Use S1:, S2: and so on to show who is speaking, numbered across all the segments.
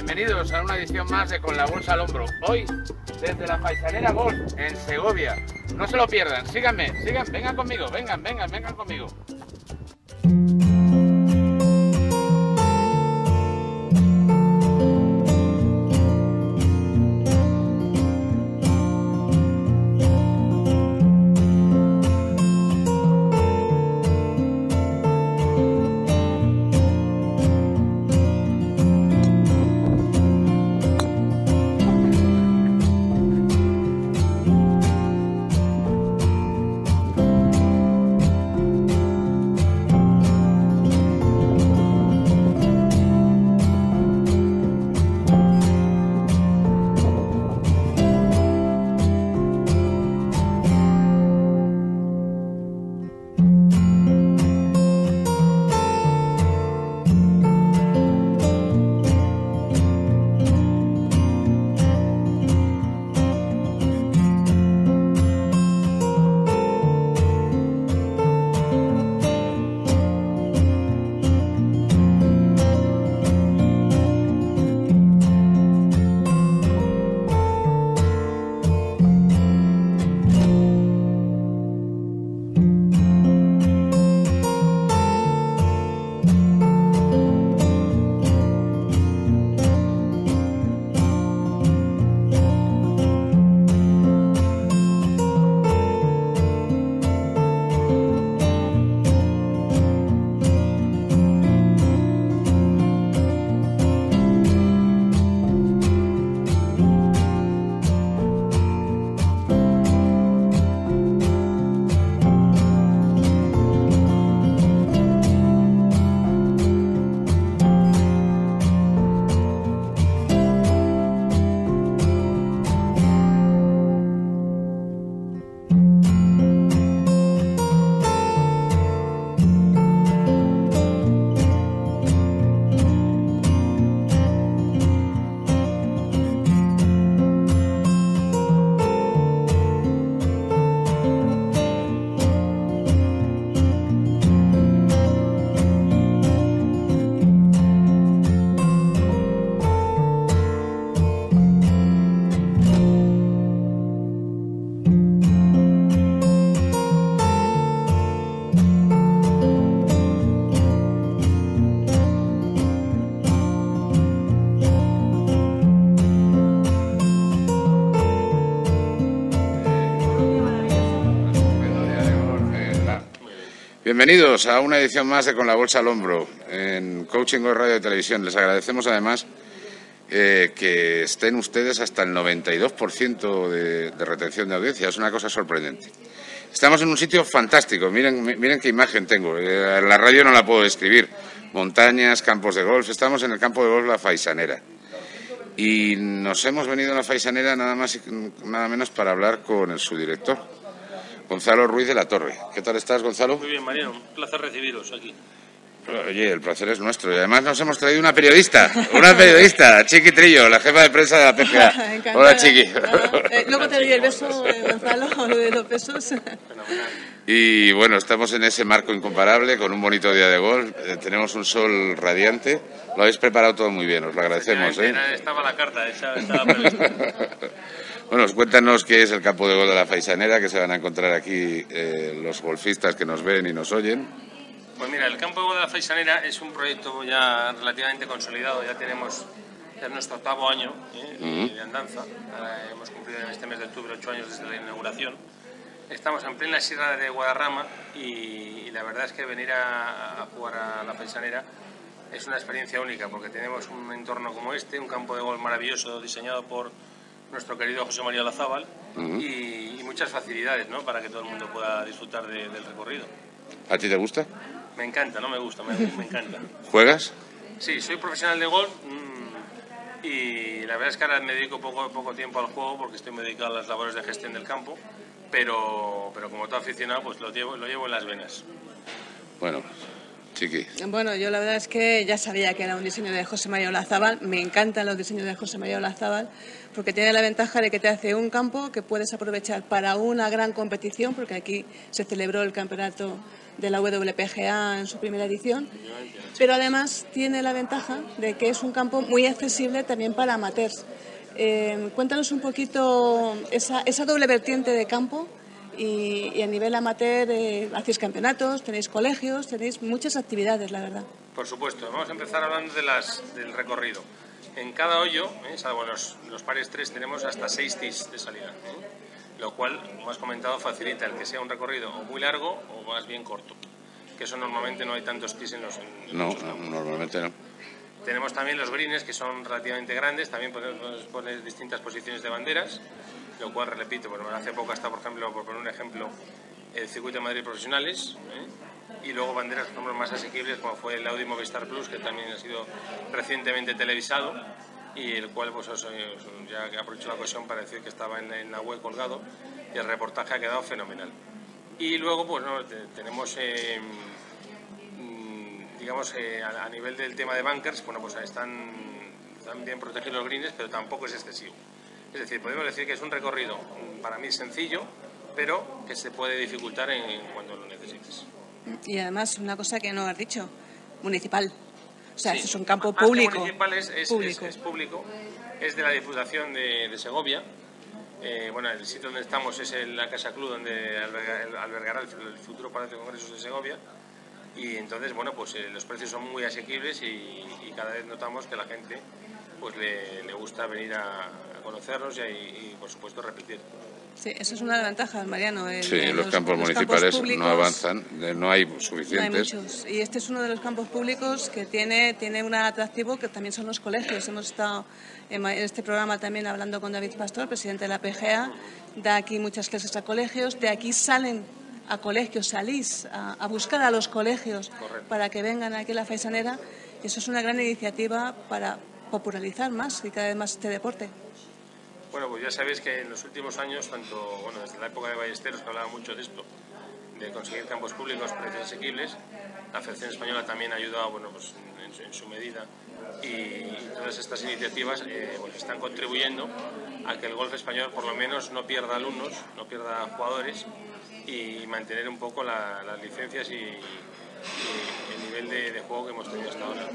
S1: bienvenidos a una edición más de Con la Bolsa al Hombro. Hoy, desde la Faisanera Golf, en Segovia. No se lo pierdan, síganme, vengan conmigo, vengan conmigo. Bienvenidos a una edición más de Con la Bolsa al Hombro en Coaching Golf Radio y Televisión. Les agradecemos además que estén ustedes hasta el 92% de retención de audiencia. Es una cosa sorprendente. Estamos en un sitio fantástico. Miren qué imagen tengo. La radio no la puedo describir. Montañas, campos de golf. Estamos en el campo de golf La Faisanera. Y nos hemos venido a La Faisanera nada más y nada menos para hablar con su director, Gonzalo Ruiz de la Torre. ¿Qué tal estás, Gonzalo?
S2: Muy bien, Mariano. Un placer recibiros aquí.
S1: Oye, el placer es nuestro. Y además nos hemos traído una periodista, Chiqui Trillo, la jefa de prensa de la PGA.
S3: Encantada.
S1: Hola, Chiqui.
S3: Luego te doy el beso, Gonzalo, lo de los besos.
S1: Y bueno, estamos en ese marco incomparable, con un bonito día de golf. Tenemos un sol radiante. Lo habéis preparado todo muy bien, os lo agradecemos.
S2: Estaba la carta, estaba prevista.
S1: Bueno, cuéntanos qué es el campo de golf de La Faisanera, que se van a encontrar aquí los golfistas que nos ven y nos oyen.
S2: Pues mira, el campo de golf de La Faisanera es un proyecto ya relativamente consolidado. Ya tenemos nuestro 8º año de andanza. Ahora hemos cumplido en este mes de octubre 8 años desde la inauguración. Estamos en plena sierra de Guadarrama y la verdad es que venir a jugar a La Faisanera es una experiencia única, porque tenemos un entorno como este, un campo de golf maravilloso diseñado por nuestro querido José María Olazábal y muchas facilidades, ¿no?, para que todo el mundo pueda disfrutar del recorrido.
S1: ¿A ti te gusta?
S2: Me encanta, no me gusta, me encanta.
S1: ¿Juegas?
S2: Sí, soy profesional de golf y la verdad es que ahora me dedico poco tiempo al juego porque estoy dedicado a las labores de gestión del campo, pero como todo aficionado pues lo llevo en las venas.
S1: Bueno, Chiqui.
S3: Bueno, yo la verdad es que ya sabía que era un diseño de José María Olazábal. Me encantan los diseños de José María Olazábal porque tiene la ventaja de que te hace un campo que puedes aprovechar para una gran competición, porque aquí se celebró el campeonato de la WPGA en su primera edición, pero además tiene la ventaja de que es un campo muy accesible también para amateurs. Cuéntanos un poquito esa doble vertiente de campo. Y a nivel amateur hacéis campeonatos, tenéis colegios, tenéis muchas actividades, la verdad.
S2: Por supuesto, vamos a empezar hablando del recorrido. En cada hoyo, salvo los pares 3, tenemos hasta 6 tees de salida, lo cual, como has comentado, facilita el que sea un recorrido o muy largo o más bien corto, que eso normalmente no hay tantos tees en los
S1: Normalmente no.
S2: Tenemos también los greens, que son relativamente grandes, también podemos poner distintas posiciones de banderas, lo cual, repito, bueno, hace poco está, por ejemplo, por poner un ejemplo, el Circuito de Madrid Profesionales, y luego banderas, por ejemplo, más asequibles, como fue el Audi Movistar Plus, que también ha sido recientemente televisado, y el cual, pues, ya aprovecho la ocasión para decir que estaba en la web colgado, y el reportaje ha quedado fenomenal. Y luego, pues, no, tenemos... digamos, a nivel del tema de bunkers, bueno, pues están bien protegidos los greens, pero tampoco es excesivo. Es decir, podemos decir que es un recorrido para mí sencillo, pero que se puede dificultar cuando lo necesites.
S3: Y además, una cosa que no has dicho, municipal. O sea,
S2: sí,
S3: es un campo
S2: más
S3: público.
S2: Que municipal es público, es de la Diputación de Segovia. Bueno, el sitio donde estamos es la Casa Club, donde albergará el futuro Palacio de Congresos de Segovia. Y entonces, bueno, pues los precios son muy asequibles y cada vez notamos que la gente pues le gusta venir a conocernos y por supuesto repetir.
S3: Sí, eso es una de las ventajas, Mariano.
S1: Los campos municipales públicos, no avanzan, no hay suficientes.
S3: No hay muchos. Y este es uno de los campos públicos que tiene un atractivo que también son los colegios. Hemos estado en este programa también hablando con David Pastor, presidente de la PGA, da aquí muchas clases a colegios, de aquí salen a colegios, salís a buscar a los colegios. Correcto. Para que vengan aquí a la Faisanera. Eso es una gran iniciativa para popularizar más y cada vez más este deporte.
S2: Bueno, pues ya sabéis que en los últimos años, desde la época de Ballesteros, que hablaba mucho de esto, de conseguir campos públicos, precios asequibles, la Federación Española también ha ayudado, bueno, pues en su medida, y todas estas iniciativas pues están contribuyendo a que el golf español por lo menos no pierda alumnos, no pierda jugadores y mantener un poco las licencias y el nivel de juego que hemos tenido hasta ahora.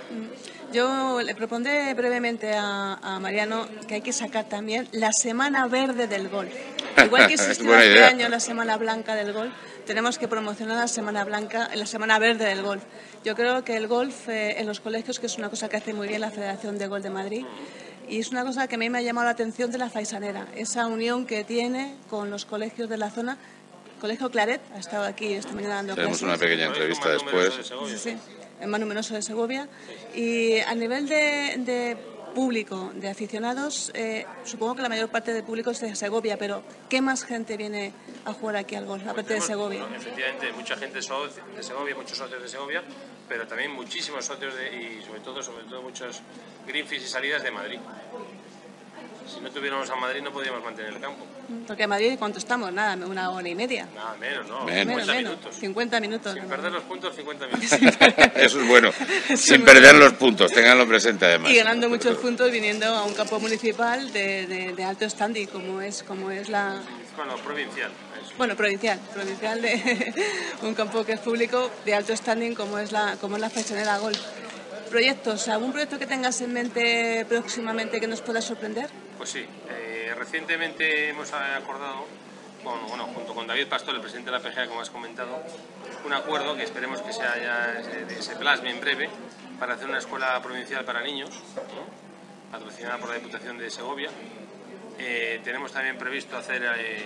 S3: Yo le propondré brevemente a Mariano que hay que sacar también la Semana Verde del golf. Igual que existe este año la Semana Blanca del golf, tenemos que promocionar la Semana Verde del golf. Yo creo que el golf en los colegios, que es una cosa que hace muy bien la Federación de Golf de Madrid, y es una cosa que a mí me ha llamado la atención de la Faisanera, esa unión que tiene con los colegios de la zona. Colegio Claret ha estado aquí esta mañana dando clases.
S1: Tenemos una pequeña entrevista después.
S3: Sí, el más numeroso de Segovia. Y a nivel de público, de aficionados, supongo que la mayor parte del público es de Segovia, pero ¿qué más gente viene a jugar aquí al golf, aparte de Segovia?
S2: Bueno, efectivamente, mucha gente de Segovia, muchos socios de Segovia, pero también muchísimos socios y sobre todo muchos greenfields y salidas de Madrid. Si no tuviéramos a Madrid no podríamos mantener el campo.
S3: Porque a Madrid, ¿cuánto estamos? Nada, una hora y media.
S2: Nada, menos, ¿no?
S3: Menos. 50 minutos.
S2: Sin perder los puntos, 50 minutos.
S1: Eso es bueno. Sin perder los puntos, tenganlo presente además.
S3: Y ganando muchos puntos viniendo a un campo municipal de alto standing, como es la...
S2: Bueno, provincial. Eso.
S3: Bueno, provincial de un campo que es público de alto standing como es la Faisanera Golf. ¿Proyectos? ¿Algún proyecto que tengas en mente próximamente que nos pueda sorprender?
S2: Pues sí, recientemente hemos acordado, junto con David Pastor, el presidente de la PGA, como has comentado, un acuerdo que esperemos que se plasme en breve para hacer una escuela provincial para niños, patrocinada por la Diputación de Segovia. Tenemos también previsto hacer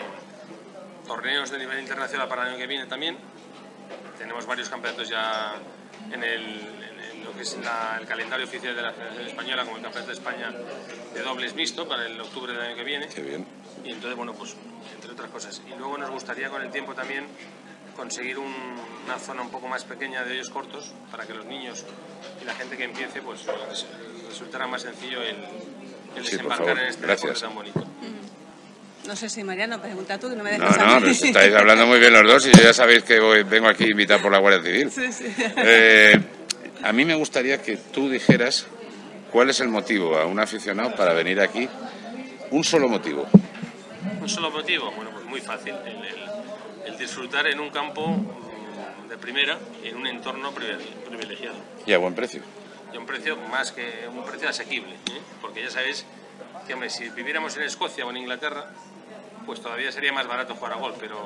S2: torneos de nivel internacional para el año que viene también. Tenemos varios campeonatos ya en lo que es el calendario oficial de la Federación Española, como el Campeonato de España de dobles mixto para el octubre del año que viene.
S1: Qué bien.
S2: Y entonces, bueno, pues entre otras cosas. Y luego nos gustaría con el tiempo también conseguir una zona un poco más pequeña de hoyos cortos para que los niños y la gente que empiece pues resultara más sencillo el desembarcar en este deporte tan bonito.
S3: No sé si Mariano, pregunta tú, que no me
S1: No,
S3: dejas
S1: no,
S3: a mí.
S1: pues estáis hablando muy bien los dos y yo ya sabéis que vengo aquí invitado por la Guardia Civil.
S3: Sí, sí.
S1: A mí me gustaría que tú dijeras cuál es el motivo a un aficionado para venir aquí. Un solo motivo.
S2: ¿Un solo motivo? Bueno, pues muy fácil. El disfrutar en un campo de primera, en un entorno privilegiado.
S1: Y a buen precio.
S2: Y a un precio más que un precio asequible, ¿eh? Porque ya sabéis que, hombre, si viviéramos en Escocia o en Inglaterra, pues todavía sería más barato jugar a golf, pero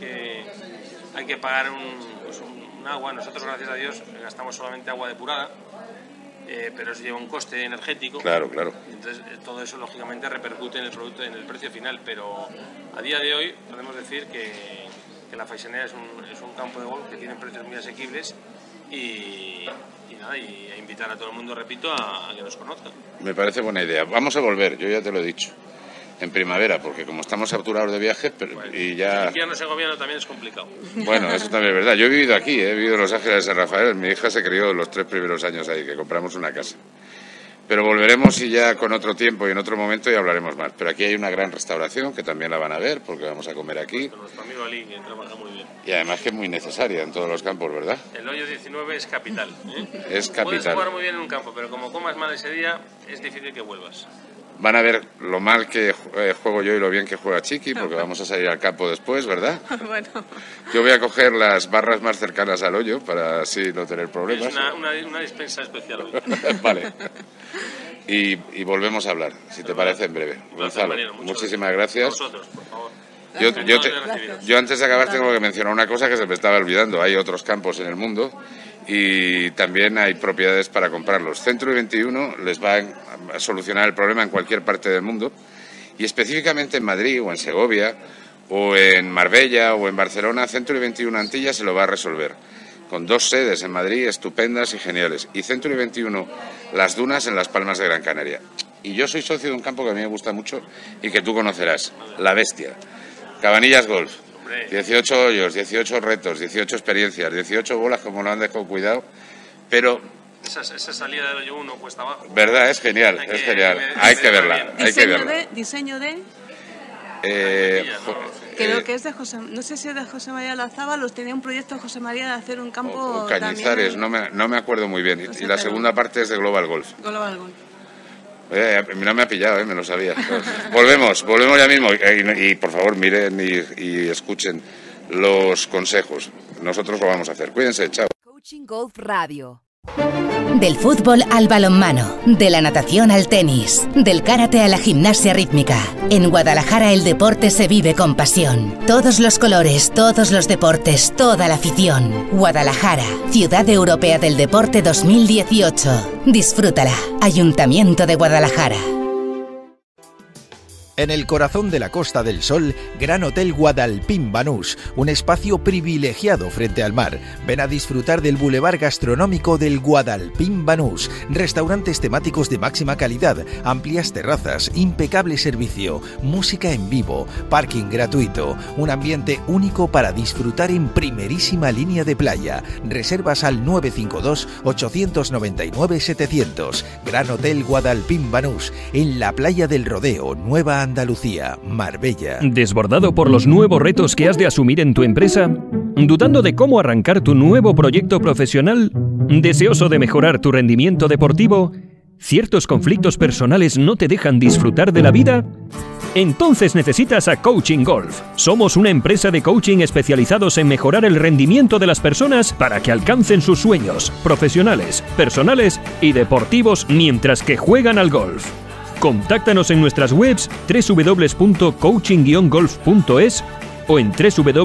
S2: hay que pagar un agua. Nosotros, gracias a Dios, gastamos solamente agua depurada, pero eso lleva un coste energético.
S1: Claro, claro.
S2: Entonces, todo eso, lógicamente, repercute en el producto, en el precio final, pero a día de hoy podemos decir que la Faisanera es un campo de golf que tiene precios muy asequibles y invitar a todo el mundo, repito, a que nos conozca.
S1: Me parece buena idea. Vamos a volver, yo ya te lo he dicho, en primavera, porque como estamos saturados de viajes y ya...
S2: El invierno segoviano también es complicado.
S1: Bueno, eso también es verdad. Yo he vivido aquí, he vivido en Los Ángeles de San Rafael. Mi hija se crió los 3 primeros años ahí, que compramos una casa. Pero volveremos y ya con otro tiempo y en otro momento y hablaremos más. Pero aquí hay una gran restauración que también la van a ver porque vamos a comer aquí.
S2: Con nuestro amigo Ali, que trabaja muy bien.
S1: Y además que es muy necesaria en todos los campos, ¿verdad?
S2: El hoyo 19 es capital, ¿eh?
S1: Es capital.
S2: Puedes jugar muy bien en un campo, pero como comas mal ese día, es difícil que vuelvas.
S1: Van a ver lo mal que juego yo y lo bien que juega Chiqui, porque vamos a salir al campo después, ¿verdad?
S3: Bueno.
S1: Yo voy a coger las barras más cercanas al hoyo para así no tener problemas.
S2: Es una dispensa especial hoy.
S1: Vale. Y volvemos a hablar, si te parece, en breve. Gonzalo, muchísimas gracias.
S2: A vosotros, por favor.
S1: Yo antes de acabar tengo que mencionar una cosa que se me estaba olvidando. Hay otros campos en el mundo y también hay propiedades para comprarlos. Century 21 les va a solucionar el problema en cualquier parte del mundo y específicamente en Madrid o en Segovia o en Marbella o en Barcelona, Century 21 Antilla se lo va a resolver. Con 2 sedes en Madrid estupendas y geniales. Y Century 21 Las Dunas en Las Palmas de Gran Canaria. Y yo soy socio de un campo que a mí me gusta mucho y que tú conocerás, La Bestia. Cabanillas Golf. 18 hoyos, 18 retos, 18 experiencias, 18 bolas como lo han dejado cuidado. Pero...
S2: Esa salida del hoyo 1 cuesta abajo.
S1: ¿Verdad? Es genial, es genial. Hay que verla, hay que verla.
S3: Diseño de... Creo que es de José, no sé si es de José María Olazábal, los tenía un proyecto José María de hacer un campo
S1: o Cañizares, también, no me acuerdo muy bien. Y la segunda parte es de Global Golf.
S3: Global Golf.
S1: No me ha pillado, me lo sabía. Volvemos ya mismo y por favor miren y escuchen los consejos. Nosotros lo vamos a hacer. Cuídense, chao.
S4: Coaching Golf Radio. Del fútbol al balonmano, de la natación al tenis, del karate a la gimnasia rítmica. En Guadalajara el deporte se vive con pasión. Todos los colores, todos los deportes, toda la afición. Guadalajara, Ciudad Europea del Deporte 2018. Disfrútala. Ayuntamiento de Guadalajara.
S5: En el corazón de la Costa del Sol, Gran Hotel Guadalpín Banús, un espacio privilegiado frente al mar. Ven a disfrutar del bulevar gastronómico del Guadalpín Banús, restaurantes temáticos de máxima calidad, amplias terrazas, impecable servicio, música en vivo, parking gratuito, un ambiente único para disfrutar en primerísima línea de playa. Reservas al 952-899-700. Gran Hotel Guadalpín Banús, en la playa del Rodeo, Nueva Andalucía, Marbella.
S6: ¿Desbordado por los nuevos retos que has de asumir en tu empresa? ¿Dudando de cómo arrancar tu nuevo proyecto profesional? ¿Deseoso de mejorar tu rendimiento deportivo? ¿Ciertos conflictos personales no te dejan disfrutar de la vida? Entonces necesitas a Coaching Golf. Somos una empresa de coaching especializados en mejorar el rendimiento de las personas para que alcancen sus sueños profesionales, personales y deportivos mientras que juegan al golf. Contáctanos en nuestras webs www.coaching-golf.es o en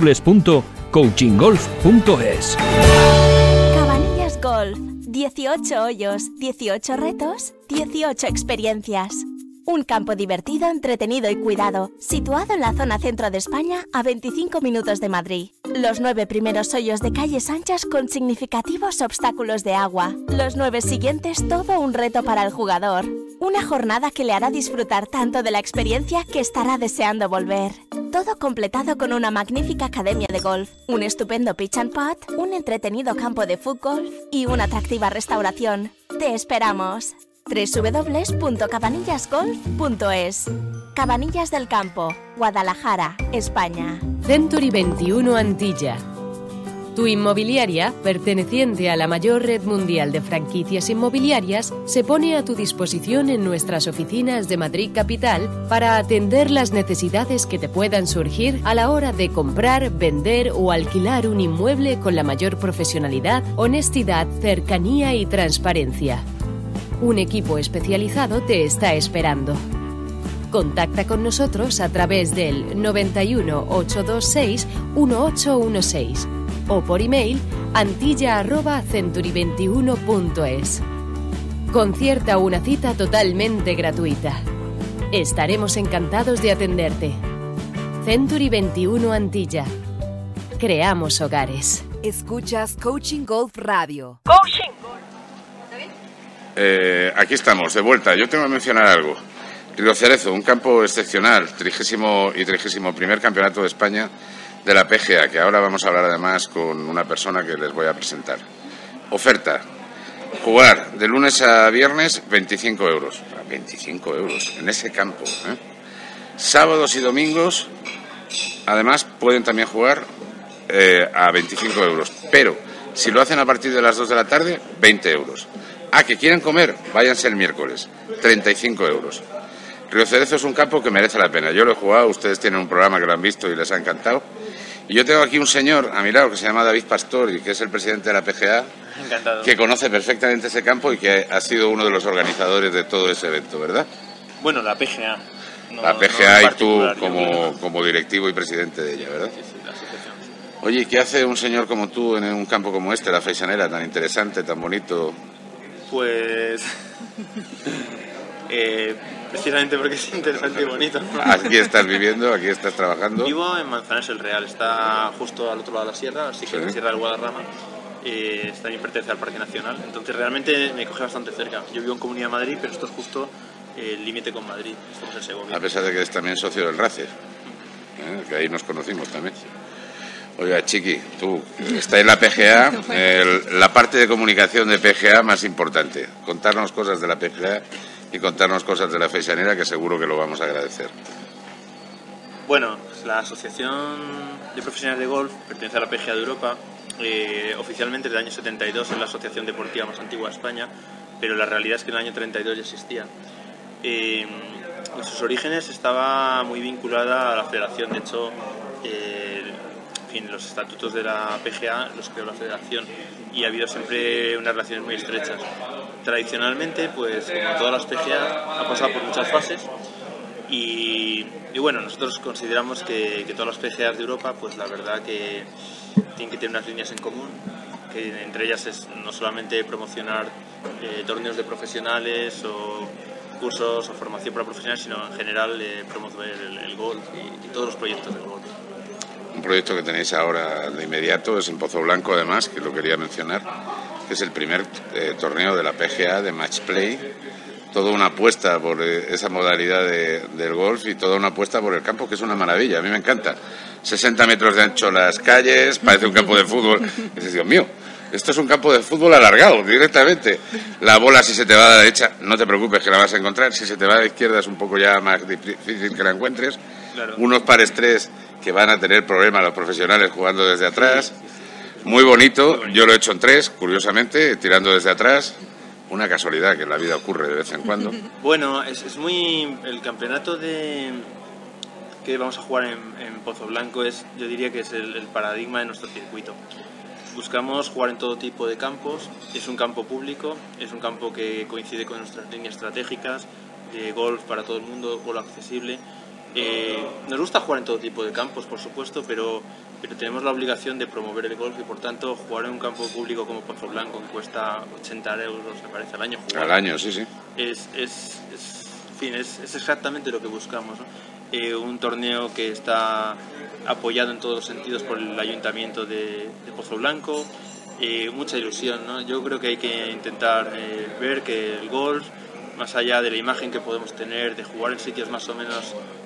S6: www.coachinggolf.es.
S7: Cabanillas Golf. 18 hoyos, 18 retos, 18 experiencias. Un campo divertido, entretenido y cuidado, situado en la zona centro de España, a 25 minutos de Madrid. Los 9 primeros hoyos de calles anchas con significativos obstáculos de agua. Los 9 siguientes, todo un reto para el jugador. Una jornada que le hará disfrutar tanto de la experiencia que estará deseando volver. Todo completado con una magnífica academia de golf, un estupendo pitch and putt, un entretenido campo de fútbol y una atractiva restauración. ¡Te esperamos! www.cabanillasgolf.es. Cabanillas del Campo, Guadalajara, España.
S8: Century 21 Antilla. Tu inmobiliaria, perteneciente a la mayor red mundial de franquicias inmobiliarias, se pone a tu disposición en nuestras oficinas de Madrid Capital para atender las necesidades que te puedan surgir a la hora de comprar, vender o alquilar un inmueble con la mayor profesionalidad, honestidad, cercanía y transparencia. Un equipo especializado te está esperando. Contacta con nosotros a través del 91 826 1816 o por email antilla@century21.es. Concierta una cita totalmente gratuita. Estaremos encantados de atenderte. Century 21 Antilla. Creamos hogares.
S4: Escuchas Coaching Golf Radio.
S9: Coaching Golf.
S1: Aquí estamos, de vuelta. Yo tengo que mencionar algo. Río Cerezo, un campo excepcional, 31º campeonato de España de la PGA, que ahora vamos a hablar además con una persona que les voy a presentar. Oferta: jugar de lunes a viernes 25 euros. 25 euros en ese campo, ¿eh? Sábados y domingos, además, pueden también jugar a 25 euros. Pero si lo hacen a partir de las 2 de la tarde, 20 euros. Que quieren comer, váyanse el miércoles, 35 euros. Río Cerezo es un campo que merece la pena. Yo lo he jugado, ustedes tienen un programa que lo han visto y les ha encantado. Y yo tengo aquí un señor a mi lado que se llama David Pastor y que es el presidente de la PGA.
S2: Encantado.
S1: Que conoce perfectamente ese campo y que ha sido uno de los organizadores de todo ese evento, ¿verdad?
S2: Bueno, la PGA.
S1: La PGA y tú como directivo y presidente de ella, ¿verdad?
S2: Sí, la asociación.
S1: Oye, ¿qué hace un señor como tú en un campo como este, la Faisanera, tan interesante, tan bonito?
S10: Pues... precisamente porque es interesante y bonito.
S1: Aquí estás viviendo, aquí estás trabajando.
S10: Vivo en Manzanares el Real, está justo al otro lado de la sierra, así que en la Sierra del Guadarrama. También pertenece al Parque Nacional, entonces realmente me coge bastante cerca. Yo vivo en Comunidad de Madrid, pero esto es justo el límite con Madrid, estamos en Segovia.
S1: A pesar de que eres también socio del RACER, que ahí nos conocimos también. Oiga, Chiqui, tú estás en la PGA, la parte de comunicación de PGA más importante. Contarnos cosas de la PGA y contarnos cosas de la Faisanera, que seguro que lo vamos a agradecer.
S10: Bueno, pues la Asociación de Profesionales de Golf pertenece a la PGA de Europa. Oficialmente desde el año 72 es la asociación deportiva más antigua de España, pero la realidad es que en el año 32 ya existía. En sus orígenes estaba muy vinculada a la federación, de hecho, los estatutos de la PGA los creó la federación y ha habido siempre unas relaciones muy estrechas. Tradicionalmente, pues como todas las PGA, ha pasado por muchas fases y bueno, nosotros consideramos que todas las PGAs de Europa, pues la verdad que tienen que tener unas líneas en común, que entre ellas es no solamente promocionar torneos de profesionales o cursos o formación para profesionales, sino en general promover el golf y todos los proyectos del golf.
S1: Un proyecto que tenéis ahora de inmediato es en Pozo Blanco, además, que lo quería mencionar, que es el primer torneo de la PGA de Match Play. Toda una apuesta por esa modalidad del golf y toda una apuesta por el campo, que es una maravilla. A mí me encanta. 60 metros de ancho las calles, parece un campo de fútbol. Y dices, Dios mío, esto es un campo de fútbol alargado directamente. La bola, si se te va a la derecha, no te preocupes que la vas a encontrar. Si se te va a la izquierda es un poco ya más difícil que la encuentres. Claro. Unos pares 3 que van a tener problemas los profesionales jugando desde atrás. Muy bonito. Yo lo he hecho en 3, curiosamente, tirando desde atrás. Una casualidad que en la vida ocurre de vez en cuando.
S10: Bueno, es muy... El campeonato que vamos a jugar en Pozo Blanco yo diría que es el paradigma de nuestro circuito. Buscamos jugar en todo tipo de campos. Es un campo público, es un campo que coincide con nuestras líneas estratégicas de golf para todo el mundo, golf accesible. Nos gusta jugar en todo tipo de campos, por supuesto, pero tenemos la obligación de promover el golf y, por tanto, jugar en un campo público como Pozo Blanco, que cuesta 80 euros, me parece, al año. Jugar,
S1: al año, sí.
S10: Es exactamente lo que buscamos, ¿no? Un torneo que está apoyado en todos los sentidos por el Ayuntamiento de Pozo Blanco, mucha ilusión, ¿no? Yo creo que hay que intentar ver que el golf, más allá de la imagen que podemos tener de jugar en sitios más o menos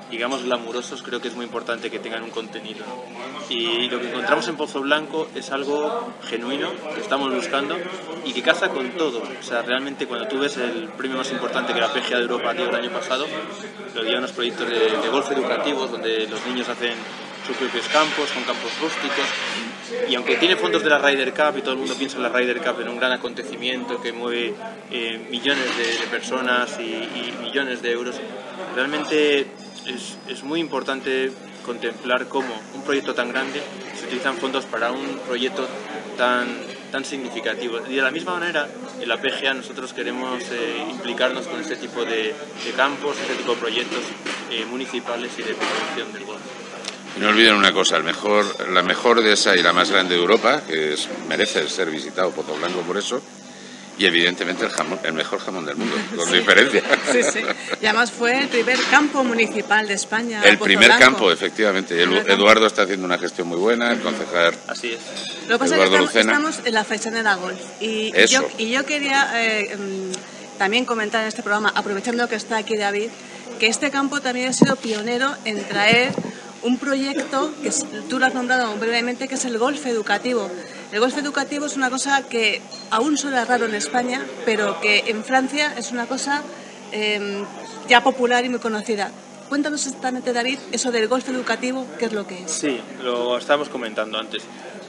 S10: digamos, glamurosos, creo que es muy importante que tengan un contenido, ¿no? Y lo que encontramos en Pozo Blanco es algo genuino, que estamos buscando y que casa con todo. O sea, realmente cuando tú ves el premio más importante que la PGA de Europa dio el año pasado, lo dio unos proyectos de golf educativos donde los niños hacen sus propios campos, con campos rústicos, y aunque tiene fondos de la Ryder Cup y todo el mundo piensa en la Ryder Cup en un gran acontecimiento que mueve millones de personas y millones de euros, realmente es muy importante contemplar cómo un proyecto tan grande se utilizan fondos para un proyecto tan significativo. Y de la misma manera, en la PGA nosotros queremos implicarnos con este tipo de campos, este tipo de proyectos municipales y de promoción del golf.
S1: Y no olviden una cosa, la mejor de esa y la más grande de Europa, que merece ser visitado Pozo Blanco por eso, y evidentemente el mejor jamón del mundo, con diferencia.
S3: Sí, sí. Y además fue el primer campo municipal de España.
S1: El primer campo, efectivamente. Eduardo está haciendo una gestión muy buena, el concejal.
S10: Así es.
S3: Lo que pasa es que estamos en la Faisanera Golf. Y yo quería también comentar en este programa, aprovechando que está aquí David, que este campo también ha sido pionero en traer un proyecto que tú lo has nombrado brevemente, que es el golf educativo. El golf educativo es una cosa que aún suena raro en España, pero que en Francia es una cosa ya popular y muy conocida. Cuéntanos exactamente, David, eso del golf educativo, ¿qué es lo que es?
S10: Sí, lo estábamos comentando antes.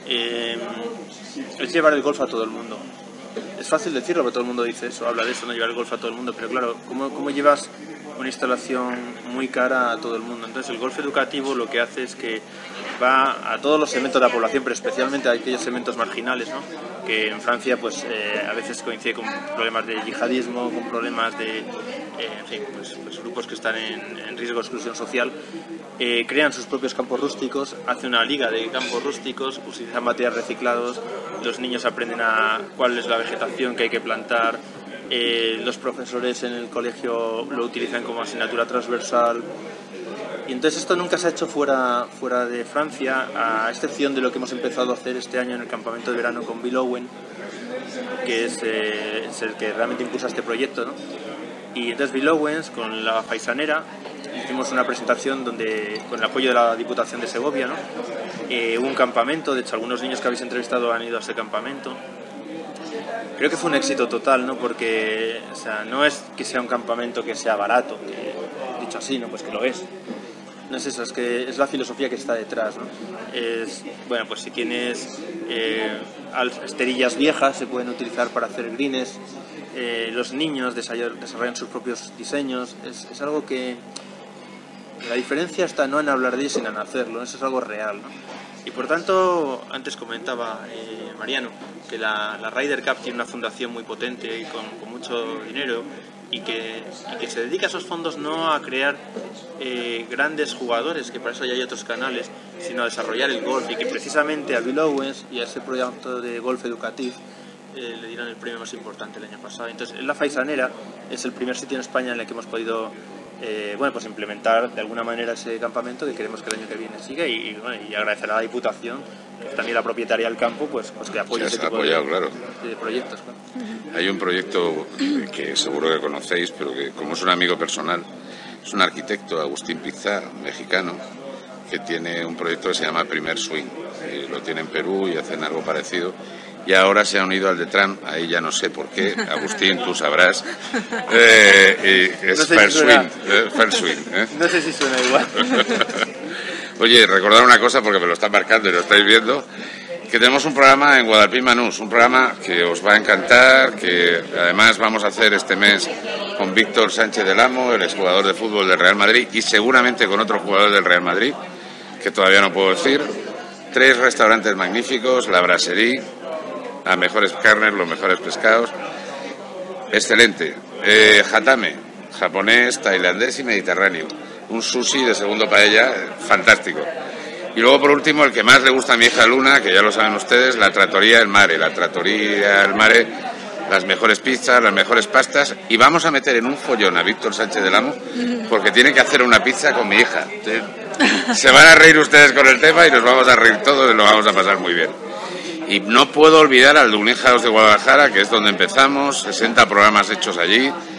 S10: Es llevar el golf a todo el mundo. Es fácil decirlo, porque todo el mundo dice eso, habla de eso, no llevar el golf a todo el mundo, pero claro, ¿cómo llevas una instalación muy cara a todo el mundo? Entonces el golf educativo lo que hace es que va a todos los segmentos de la población, pero especialmente a aquellos segmentos marginales, ¿no? Que en Francia pues a veces coincide con problemas de yihadismo, con problemas de en fin, pues grupos que están en riesgo de exclusión social. Crean sus propios campos rústicos, hacen una liga de campos rústicos, utilizan materiales reciclados, los niños aprenden cuál es la vegetación que hay que plantar, los profesores en el colegio lo utilizan como asignatura transversal. Y entonces esto nunca se ha hecho fuera de Francia, a excepción de lo que hemos empezado a hacer este año en el campamento de verano con Bill Owen, que es el que realmente impulsa este proyecto, ¿no? Y entonces Bill Owens con la Faisanera hicimos una presentación donde, con el apoyo de la Diputación de Segovia, ¿no? Hubo un campamento, de hecho algunos niños que habéis entrevistado han ido a ese campamento. Creo que fue un éxito total, ¿no? Porque, o sea, no es que sea un campamento que sea barato, que, dicho así, ¿no? Pues que lo es. No es eso, es que es la filosofía que está detrás, ¿no? Bueno, pues si tienes esterillas viejas se pueden utilizar para hacer greens, los niños desarrollan sus propios diseños, es algo que la diferencia está no en hablar de ello sino en hacerlo, eso es algo real, ¿no? Y por tanto, antes comentaba Mariano que la Ryder Cup tiene una fundación muy potente y con mucho dinero y que se dedica a esos fondos no a crear grandes jugadores, que para eso ya hay otros canales, sino a desarrollar el golf, y que precisamente a Bill Owens y a ese proyecto de golf educativo le dieron el premio más importante el año pasado. Entonces, en la Faisanera es el primer sitio en España en el que hemos podido pues implementar de alguna manera ese campamento, que queremos que el año que viene siga, y agradecer a la Diputación, que es también la propietaria del campo, pues que apoya ese tipo de proyectos. Claro.
S1: Hay un proyecto que seguro que conocéis, pero que como es un amigo personal, es un arquitecto, Agustín Pizza, mexicano, que tiene un proyecto que se llama Primer Swing. Lo tiene en Perú y hacen algo parecido. Y ahora se ha unido al de Trump, ahí ya no sé por qué, Agustín, tú sabrás. Es no sé First si Swing. First Swing,
S10: No sé si suena igual.
S1: Oye, recordar una cosa, porque me lo están marcando y lo estáis viendo, que tenemos un programa en Guadalpín Banús, un programa que os va a encantar, que además vamos a hacer este mes con Víctor Sánchez del Amo, el exjugador de fútbol del Real Madrid, y seguramente con otro jugador del Real Madrid, que todavía no puedo decir. 3 restaurantes magníficos, la Brasserie, las mejores carnes, los mejores pescados. Excelente. Hatame, japonés, tailandés y mediterráneo. Un sushi de segundo paella, fantástico. Y luego, por último, el que más le gusta a mi hija Luna, que ya lo saben ustedes, la Trattoria del Mare. La Trattoria del Mare, las mejores pizzas, las mejores pastas. Y vamos a meter en un follón a Víctor Sánchez del Amo, porque tiene que hacer una pizza con mi hija. Se van a reír ustedes con el tema y nos vamos a reír todos y lo vamos a pasar muy bien. Y no puedo olvidar al Dublín House de Guadalajara, que es donde empezamos, 60 programas hechos allí,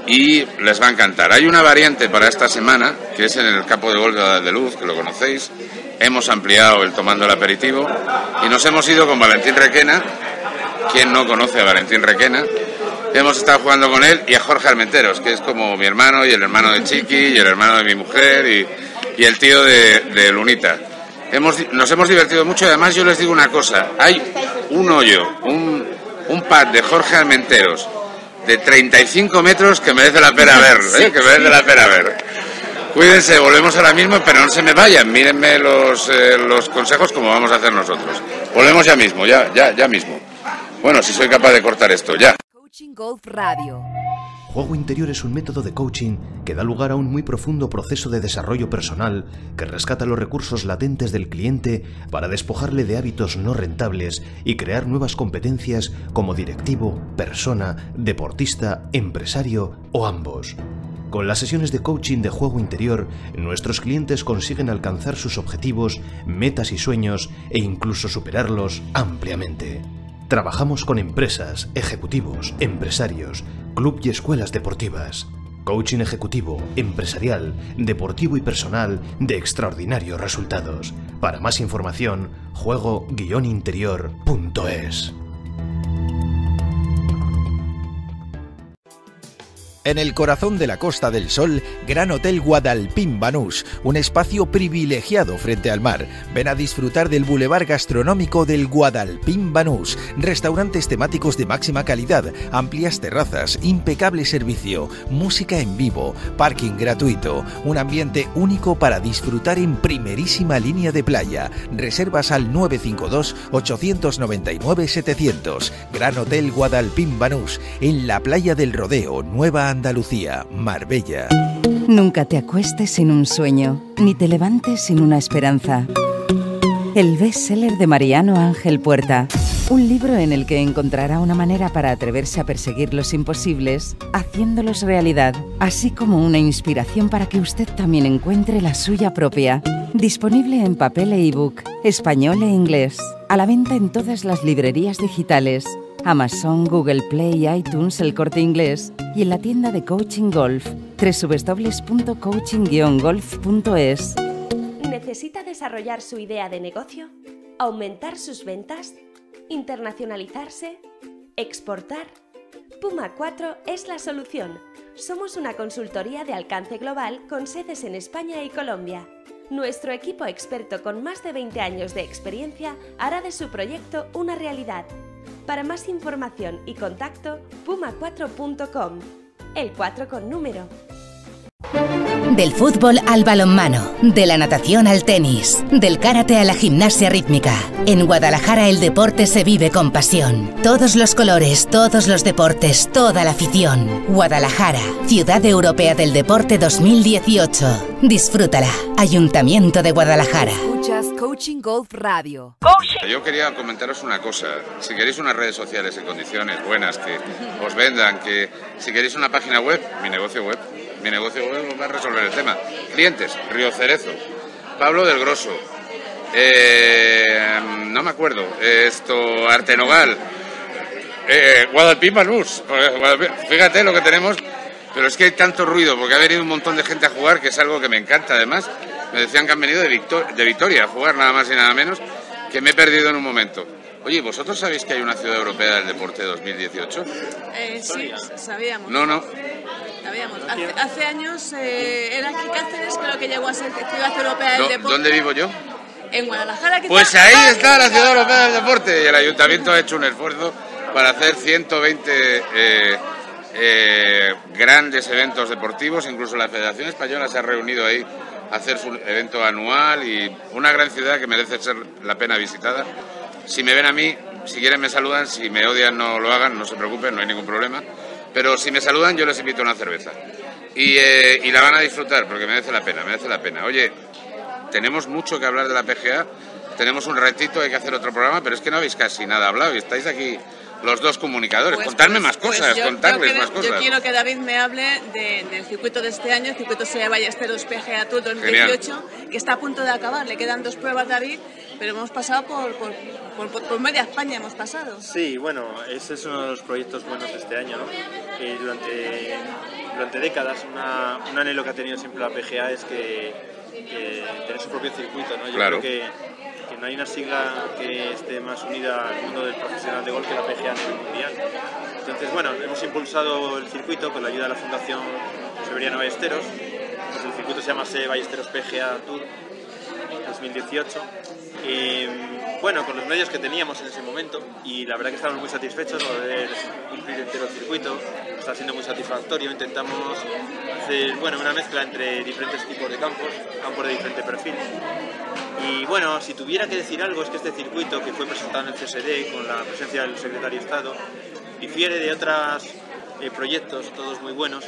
S1: y les va a encantar. Hay una variante para esta semana, que es en el campo de golf de Andaluz, que lo conocéis. Hemos ampliado el tomando el aperitivo y nos hemos ido con Valentín Requena. ¿Quién no conoce a Valentín Requena? Hemos estado jugando con él y a Jorge Armenteros, que es como mi hermano y el hermano de Chiqui y el hermano de mi mujer y el tío de Lunita. Nos hemos divertido mucho y además yo les digo una cosa, hay un hoyo, un pad de Jorge Armenteros de 35 metros que merece la pena ver, que merece la pena ver. Cuídense, volvemos ahora mismo, pero no se me vayan, mírenme los consejos como vamos a hacer nosotros. Volvemos ya mismo, ya mismo. Bueno, si soy capaz de cortar esto, ya.
S4: Coaching Golf Radio.
S9: Juego interior es un método de coaching que da lugar a un muy profundo proceso de desarrollo personal que rescata los recursos latentes del cliente para despojarle de hábitos no rentables y crear nuevas competencias como directivo, persona, deportista, empresario o ambos. Con las sesiones de coaching de juego interior, nuestros clientes consiguen alcanzar sus objetivos, metas y sueños e incluso superarlos ampliamente. Trabajamos con empresas, ejecutivos, empresarios, club y escuelas deportivas. Coaching ejecutivo, empresarial, deportivo y personal de extraordinarios resultados. Para más información, juego-interior.es.
S5: En el corazón de la Costa del Sol, Gran Hotel Guadalpín Banús, un espacio privilegiado frente al mar. Ven a disfrutar del bulevar gastronómico del Guadalpín Banús, restaurantes temáticos de máxima calidad, amplias terrazas, impecable servicio, música en vivo, parking gratuito, un ambiente único para disfrutar en primerísima línea de playa. Reservas al 952-899-700. Gran Hotel Guadalpín Banús, en la playa del Rodeo, Nueva Andalucía, Marbella.
S11: Nunca te acuestes sin un sueño, ni te levantes sin una esperanza. El bestseller de Mariano Ángel Puerta. Un libro en el que encontrará una manera para atreverse a perseguir los imposibles, haciéndolos realidad, así como una inspiración para que usted también encuentre la suya propia. Disponible en papel e ebook, español e inglés. A la venta en todas las librerías digitales. Amazon, Google Play, iTunes, El Corte Inglés y en la tienda de Coaching Golf, www.coaching-golf.es.
S7: ¿Necesita desarrollar su idea de negocio? ¿Aumentar sus ventas? ¿Internacionalizarse? ¿Exportar? Puma 4 es la solución. Somos una consultoría de alcance global con sedes en España y Colombia. Nuestro equipo experto con más de 20 años de experiencia hará de su proyecto una realidad. Para más información y contacto, puma4.com. El 4 con número.
S4: Del fútbol al balonmano, de la natación al tenis, del karate a la gimnasia rítmica. En Guadalajara el deporte se vive con pasión. Todos los colores, todos los deportes, toda la afición. Guadalajara, Ciudad Europea del Deporte 2018. Disfrútala. Ayuntamiento de Guadalajara. Escuchas Coaching Golf Radio.
S1: Yo quería comentaros una cosa. Si queréis unas redes sociales en condiciones buenas, que os vendan, que si queréis una página web, mi negocio web os va a resolver el tema. Clientes, Río Cerezo, Pablo del Grosso, no me acuerdo, Artenogal, Guadalpín Banús. Fíjate lo que tenemos, pero es que hay tanto ruido porque ha venido un montón de gente a jugar, que es algo que me encanta. Además, me decían que han venido de Vitoria a jugar, nada más y nada menos, que me he perdido en un momento. Oye, ¿vosotros sabéis que hay una Ciudad Europea del Deporte 2018?
S3: Sí, sabíamos.
S1: No.
S3: Sabíamos. Hace años era aquí Cáceres, creo que llegó a ser Ciudad Europea del Deporte.
S1: ¿Dónde vivo yo?
S3: En Guadalajara.
S1: Pues ahí está la Ciudad Europea del Deporte, y el Ayuntamiento ha hecho un esfuerzo para hacer 120 grandes eventos deportivos. Incluso la Federación Española se ha reunido ahí a hacer su evento anual, y una gran ciudad que merece ser la pena visitada. Si me ven a mí, si quieren me saludan, si me odian no lo hagan, no se preocupen, no hay ningún problema. Pero si me saludan yo les invito a una cerveza. Y la van a disfrutar porque merece la pena. Oye, tenemos mucho que hablar de la PGA, tenemos un ratito, hay que hacer otro programa, pero es que no habéis casi nada hablado y estáis aquí los dos comunicadores. Contadme más cosas, contarles más cosas.
S3: Yo quiero que David me hable del circuito de este año, el circuito Sea Ballesteros PGA Tour 2018, Genial. Que está a punto de acabar. Le quedan 2 pruebas, David, pero hemos pasado por media España, hemos pasado.
S10: Sí, bueno, ese es uno de los proyectos buenos de este año, ¿no? Durante durante décadas un anhelo que ha tenido siempre la PGA es que tener su propio circuito, ¿no? Yo
S1: claro.
S10: creo que no hay una sigla que esté más unida al mundo del profesional de golf que la PGA a nivel mundial. Entonces, bueno, hemos impulsado el circuito con la ayuda de la Fundación Severiano Ballesteros. Pues el circuito se llama SE Ballesteros PGA Tour 2018. Bueno, con los medios que teníamos en ese momento, y la verdad que estamos muy satisfechos de poder cumplir entero el circuito. Está siendo muy satisfactorio. Intentamos hacer, bueno, una mezcla entre diferentes tipos de campos de diferente perfil. Y bueno, si tuviera que decir algo, es que este circuito, que fue presentado en el CSD con la presencia del secretario de Estado, difiere de otros proyectos, todos muy buenos,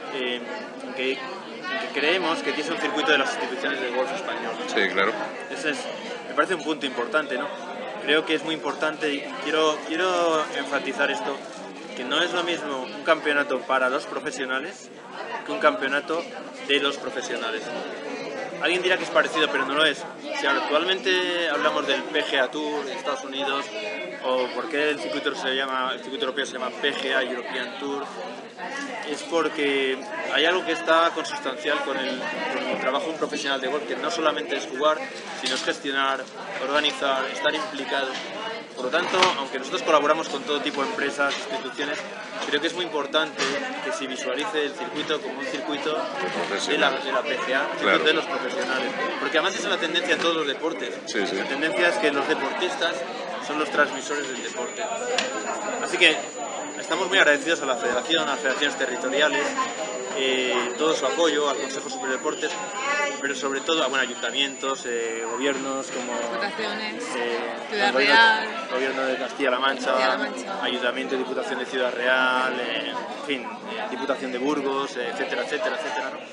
S10: que creemos que es un circuito de las instituciones del golf español.
S1: Sí, claro.
S10: Ese me parece un punto importante, ¿no? Creo que es muy importante y quiero enfatizar esto, que no es lo mismo un campeonato para los profesionales que un campeonato de los profesionales. Alguien dirá que es parecido, pero no lo es. Si actualmente hablamos del PGA Tour de Estados Unidos, o por qué el circuito europeo se llama PGA European Tour, es porque hay algo que está consustancial con el trabajo de un profesional de golf, que no solamente es jugar, sino es gestionar, organizar, estar implicado. Por lo tanto, aunque nosotros colaboramos con todo tipo de empresas, instituciones, creo que es muy importante que se visualice el circuito como un circuito de la PGA,
S1: claro,
S10: de los profesionales. Porque además es una tendencia en todos los deportes.
S1: Sí, sí.
S10: La tendencia es que los deportistas son los transmisores del deporte. Así que estamos muy agradecidos a la Federación, a las federaciones territoriales, todo su apoyo, al Consejo Superior de Deportes, pero sobre todo a ayuntamientos, gobiernos como
S3: Ciudad Real,
S10: Gobierno de Castilla-La Mancha, Ayuntamiento y Diputación de Ciudad Real, en fin, Diputación de Burgos, etcétera, etcétera, etcétera, ¿no?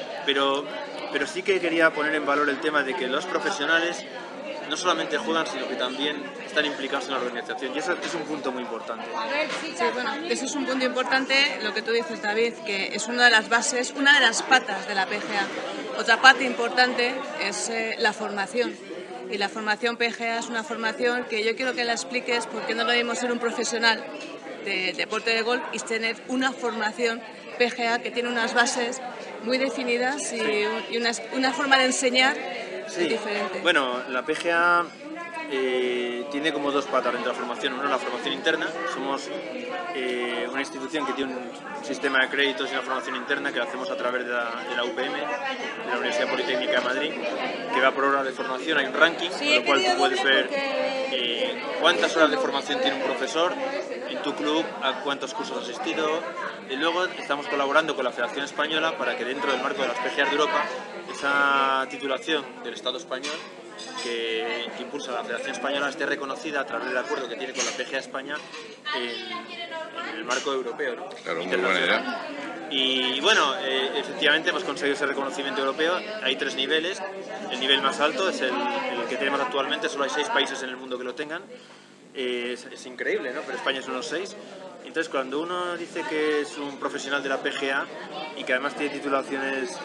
S10: Pero sí que quería poner en valor el tema de que los profesionales no solamente juegan, sino que también están implicados en la organización, y eso es un punto muy importante.
S3: Sí, bueno, eso es un punto importante, lo que tú dices, David, que es una de las bases, una de las patas de la PGA. Otra pata importante es la formación, y la formación PGA es una formación que yo quiero que la expliques, porque no lo mismo ser un profesional de deporte de golf y tener una formación PGA que tiene unas bases muy definidas y una forma de enseñar diferente.
S10: Bueno, la PGA tiene como dos patas dentro de la formación. Uno, la formación interna. Somos una institución que tiene un sistema de créditos y una formación interna que lo hacemos a través de la UPM, de la Universidad Politécnica de Madrid, que va por horas de formación. Hay un ranking, con lo cual tú puedes ver cuántas horas de formación tiene un profesor en tu club, a cuántos cursos has asistido. Y luego estamos colaborando con la Federación Española para que dentro del marco de las PGA de Europa, esa titulación del Estado español que impulsa la Federación Española esté reconocida a través del acuerdo que tiene con la PGA España en el marco europeo, ¿no?
S1: Claro, muy buena idea.
S10: Y bueno, efectivamente hemos conseguido ese reconocimiento europeo. Hay 3 niveles. El nivel más alto es el que tenemos actualmente. Solo hay 6 países en el mundo que lo tengan. Es increíble, ¿no? Pero España es uno de los 6. Entonces, cuando uno dice que es un profesional de la PGA y que además tiene titulaciones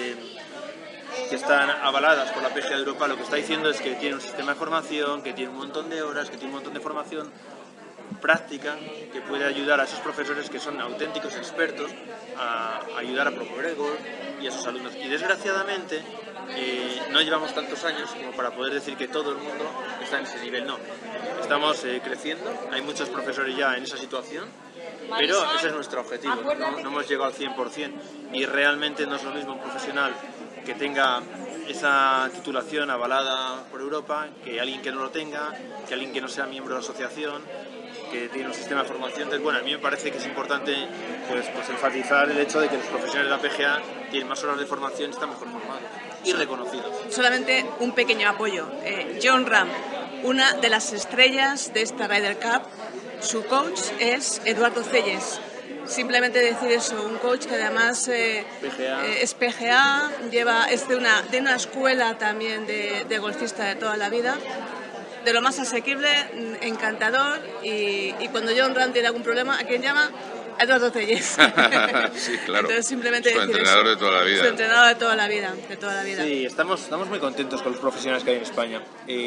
S10: que están avaladas por la PGA de Europa, lo que está diciendo es que tiene un sistema de formación, que tiene un montón de horas, que tiene un montón de formación práctica que puede ayudar a esos profesores que son auténticos expertos a ayudar a promover el golf y a sus alumnos. Y desgraciadamente no llevamos tantos años como para poder decir que todo el mundo está en ese nivel. No, estamos creciendo, hay muchos profesores ya en esa situación, pero ese es nuestro objetivo. No hemos llegado al 100% y realmente no es lo mismo un profesional que tenga esa titulación avalada por Europa que alguien que no lo tenga, que alguien que no sea miembro de la asociación, que tiene un sistema de formación. Entonces, bueno, a mí me parece que es importante pues enfatizar el hecho de que los profesionales de la PGA tienen más horas de formación y están mejor formados y reconocidos.
S3: Solamente un pequeño apoyo. Jon Rahm, una de las estrellas de esta Ryder Cup, su coach es Eduardo Celles. Simplemente decir eso, un coach que además es PGA, es de una escuela también de golfista de toda la vida, de lo más asequible, encantador, y cuando Jon Rahm tiene algún problema, ¿a quién llama? A Eduardo Celles.
S1: Sí, claro.
S3: Entonces, simplemente
S1: su
S3: decir
S1: entrenador
S3: eso.
S1: De toda la vida.
S3: Su entrenador de toda la vida, de toda la vida.
S10: Sí, estamos muy contentos con los profesionales que hay en España.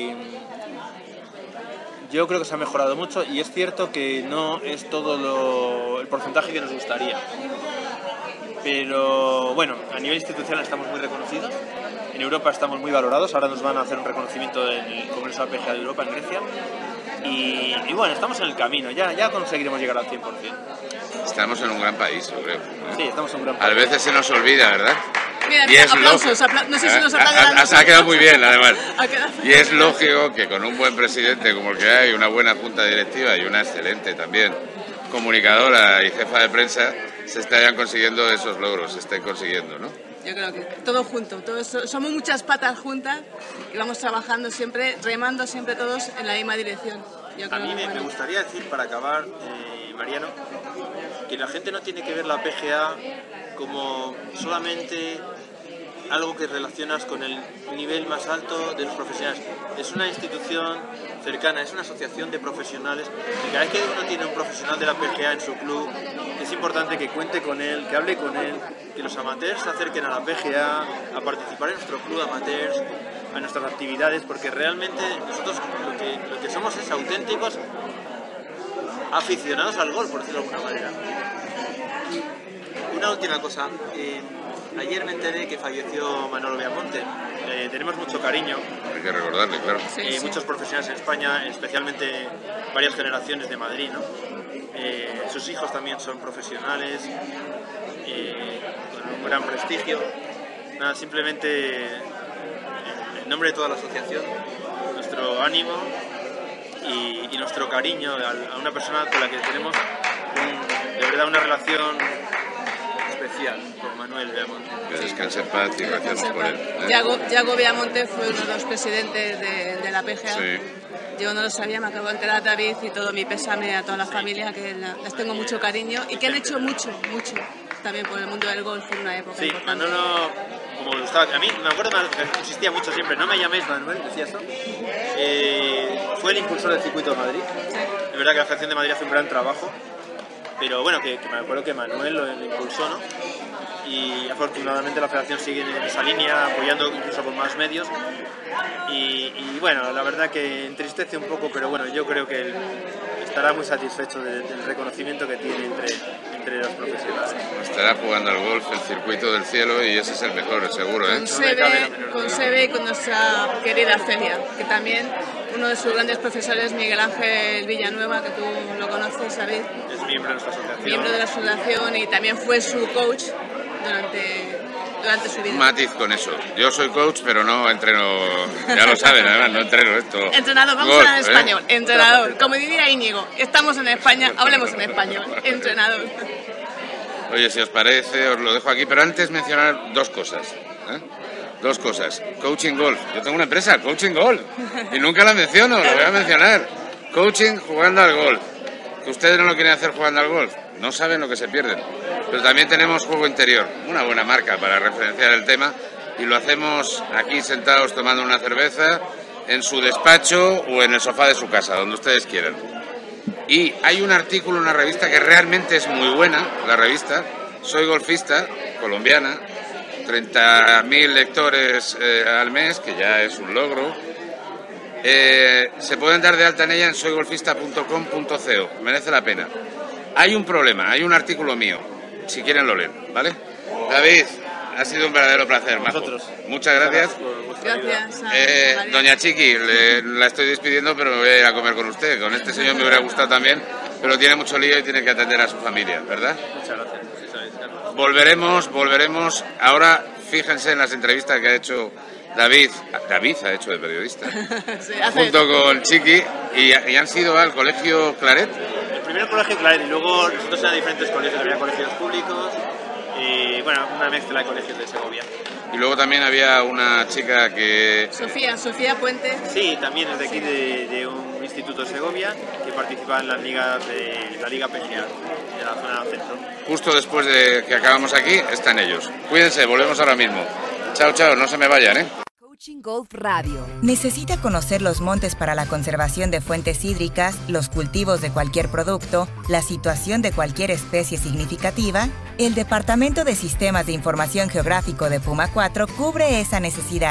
S10: Yo creo que se ha mejorado mucho y es cierto que no es todo el porcentaje que nos gustaría. pero bueno, a nivel institucional estamos muy reconocidos, en Europa estamos muy valorados, ahora nos van a hacer un reconocimiento en el Congreso de la PGA de Europa en Grecia y bueno, estamos en el camino, ya conseguiremos llegar al 100%.
S1: Estamos en un gran país, yo creo.
S10: Sí, estamos en un gran país.
S1: A veces se nos olvida, ¿verdad?
S3: Mira,
S1: Y es
S3: aplausos, no sé si nos aplaudan.
S1: ha quedado muy bien, además.
S3: Ha quedado.
S1: Y es lógico que con un buen presidente como el que hay, una buena junta directiva y una excelente también comunicadora y jefa de prensa, se estén consiguiendo esos logros, se estén consiguiendo, ¿no?
S3: Yo creo que todo junto, somos muchas patas juntas y vamos trabajando siempre, remando siempre todos en la misma dirección.
S10: A mí me gustaría decir, para acabar, Mariano, que la gente no tiene que ver la PGA como solamente algo que relacionas con el nivel más alto de los profesionales. Es una institución cercana, es una asociación de profesionales y cada vez que uno tiene un profesional de la PGA en su club, es importante que cuente con él, que hable con él, que los amateurs se acerquen a la PGA, a participar en nuestro club de amateurs, a nuestras actividades, porque realmente nosotros lo que somos es auténticos aficionados al golf, por decirlo de alguna manera. Una última cosa, ayer me enteré que falleció Manolo Viamonte, tenemos mucho cariño.
S1: Hay que recordarle, claro.
S10: Muchos profesionales en España, especialmente varias generaciones de Madrid, ¿no? Sus hijos también son profesionales, con un gran prestigio. Nada, simplemente en nombre de toda la asociación, nuestro ánimo y nuestro cariño a una persona con la que tenemos de verdad una relación especial, con Manuel Viamonte.
S1: Que descanse en paz y gracias por él.
S3: Yago Viamonte fue uno de los presidentes de la PGA.
S1: Sí.
S3: Yo no lo sabía, me acabo de enterar, David, y todo mi pésame a toda la familia, que les tengo mucho cariño y que han hecho mucho también por el mundo del golf en una época importante.
S10: Manolo, como le gustaba, a mí me acuerdo que insistía mucho siempre, no me llaméis Manuel, decía eso. Fue el impulsor del circuito de Madrid. Es verdad que la Federación de Madrid hace un gran trabajo, pero bueno, que me acuerdo que Manuel lo impulsó, ¿no? Y afortunadamente la Federación sigue en esa línea, apoyando incluso con más medios. Y bueno, la verdad que entristece un poco, pero bueno, yo creo que él estará muy satisfecho del reconocimiento que tiene entre los profesionales.
S1: Estará jugando al golf, el circuito del cielo, y ese es el mejor, seguro, ¿eh?
S3: Con Sebe y con nuestra querida Celia, que también uno de sus grandes profesores, Miguel Ángel Villanueva, que tú lo conoces, David.
S10: Es miembro de nuestra asociación.
S3: Miembro de la asociación y también fue su coach durante su vida.
S1: Un matiz con eso. Yo soy coach, pero no entreno, ya lo saben, además, no entreno esto.
S3: Entrenador, vamos a hablar en español. Entrenador, como diría Íñigo, estamos en España, hablemos en español. Entrenador.
S1: Oye, si os parece, os lo dejo aquí, pero antes mencionar dos cosas. Dos cosas. Coaching Golf. Yo tengo una empresa, Coaching Golf, y nunca la menciono, lo voy a mencionar. Coaching jugando al golf. Que ustedes no lo quieren hacer jugando al golf, no saben lo que se pierden. Pero también tenemos Juego Interior, una buena marca para referenciar el tema, y lo hacemos aquí sentados tomando una cerveza en su despacho o en el sofá de su casa, donde ustedes quieran. Y hay un artículo en una revista que realmente es muy buena, la revista, Soy Golfista, colombiana, 30.000 lectores al mes, que ya es un logro. Se pueden dar de alta en ella en soygolfista.com.co, merece la pena. Hay un problema, hay un artículo mío, si quieren lo leen, ¿vale? David, ha sido un verdadero placer, Majo. Muchas gracias.
S3: Gracias.
S1: Doña Chiqui, la estoy despidiendo, pero me voy a ir a comer con usted. Con este señor me hubiera gustado también, pero tiene mucho lío y tiene que atender a su familia, ¿verdad?
S10: Muchas gracias.
S1: Volveremos. Ahora, fíjense en las entrevistas que ha hecho David ha hecho de periodista, sí, junto con Chiqui, y han sido al Colegio Claret.
S10: El primer Colegio Claret, y luego nosotros en diferentes colegios, había colegios públicos, y bueno, una mezcla de colegios de Segovia.
S1: Y luego también había una chica que...
S3: Sofía Puente.
S10: Sí, también es de aquí, de un instituto de Segovia, que participa en las ligas de la Liga PGA, de la zona centro.
S1: Justo después de que acabamos aquí, están ellos. Cuídense, volvemos ahora mismo. Chao, no se me vayan, ¿eh?
S12: Coaching Golf Radio. ¿Necesita conocer los montes para la conservación de fuentes hídricas, los cultivos de cualquier producto, la situación de cualquier especie significativa? El Departamento de Sistemas de Información Geográfico de Puma 4 cubre esa necesidad.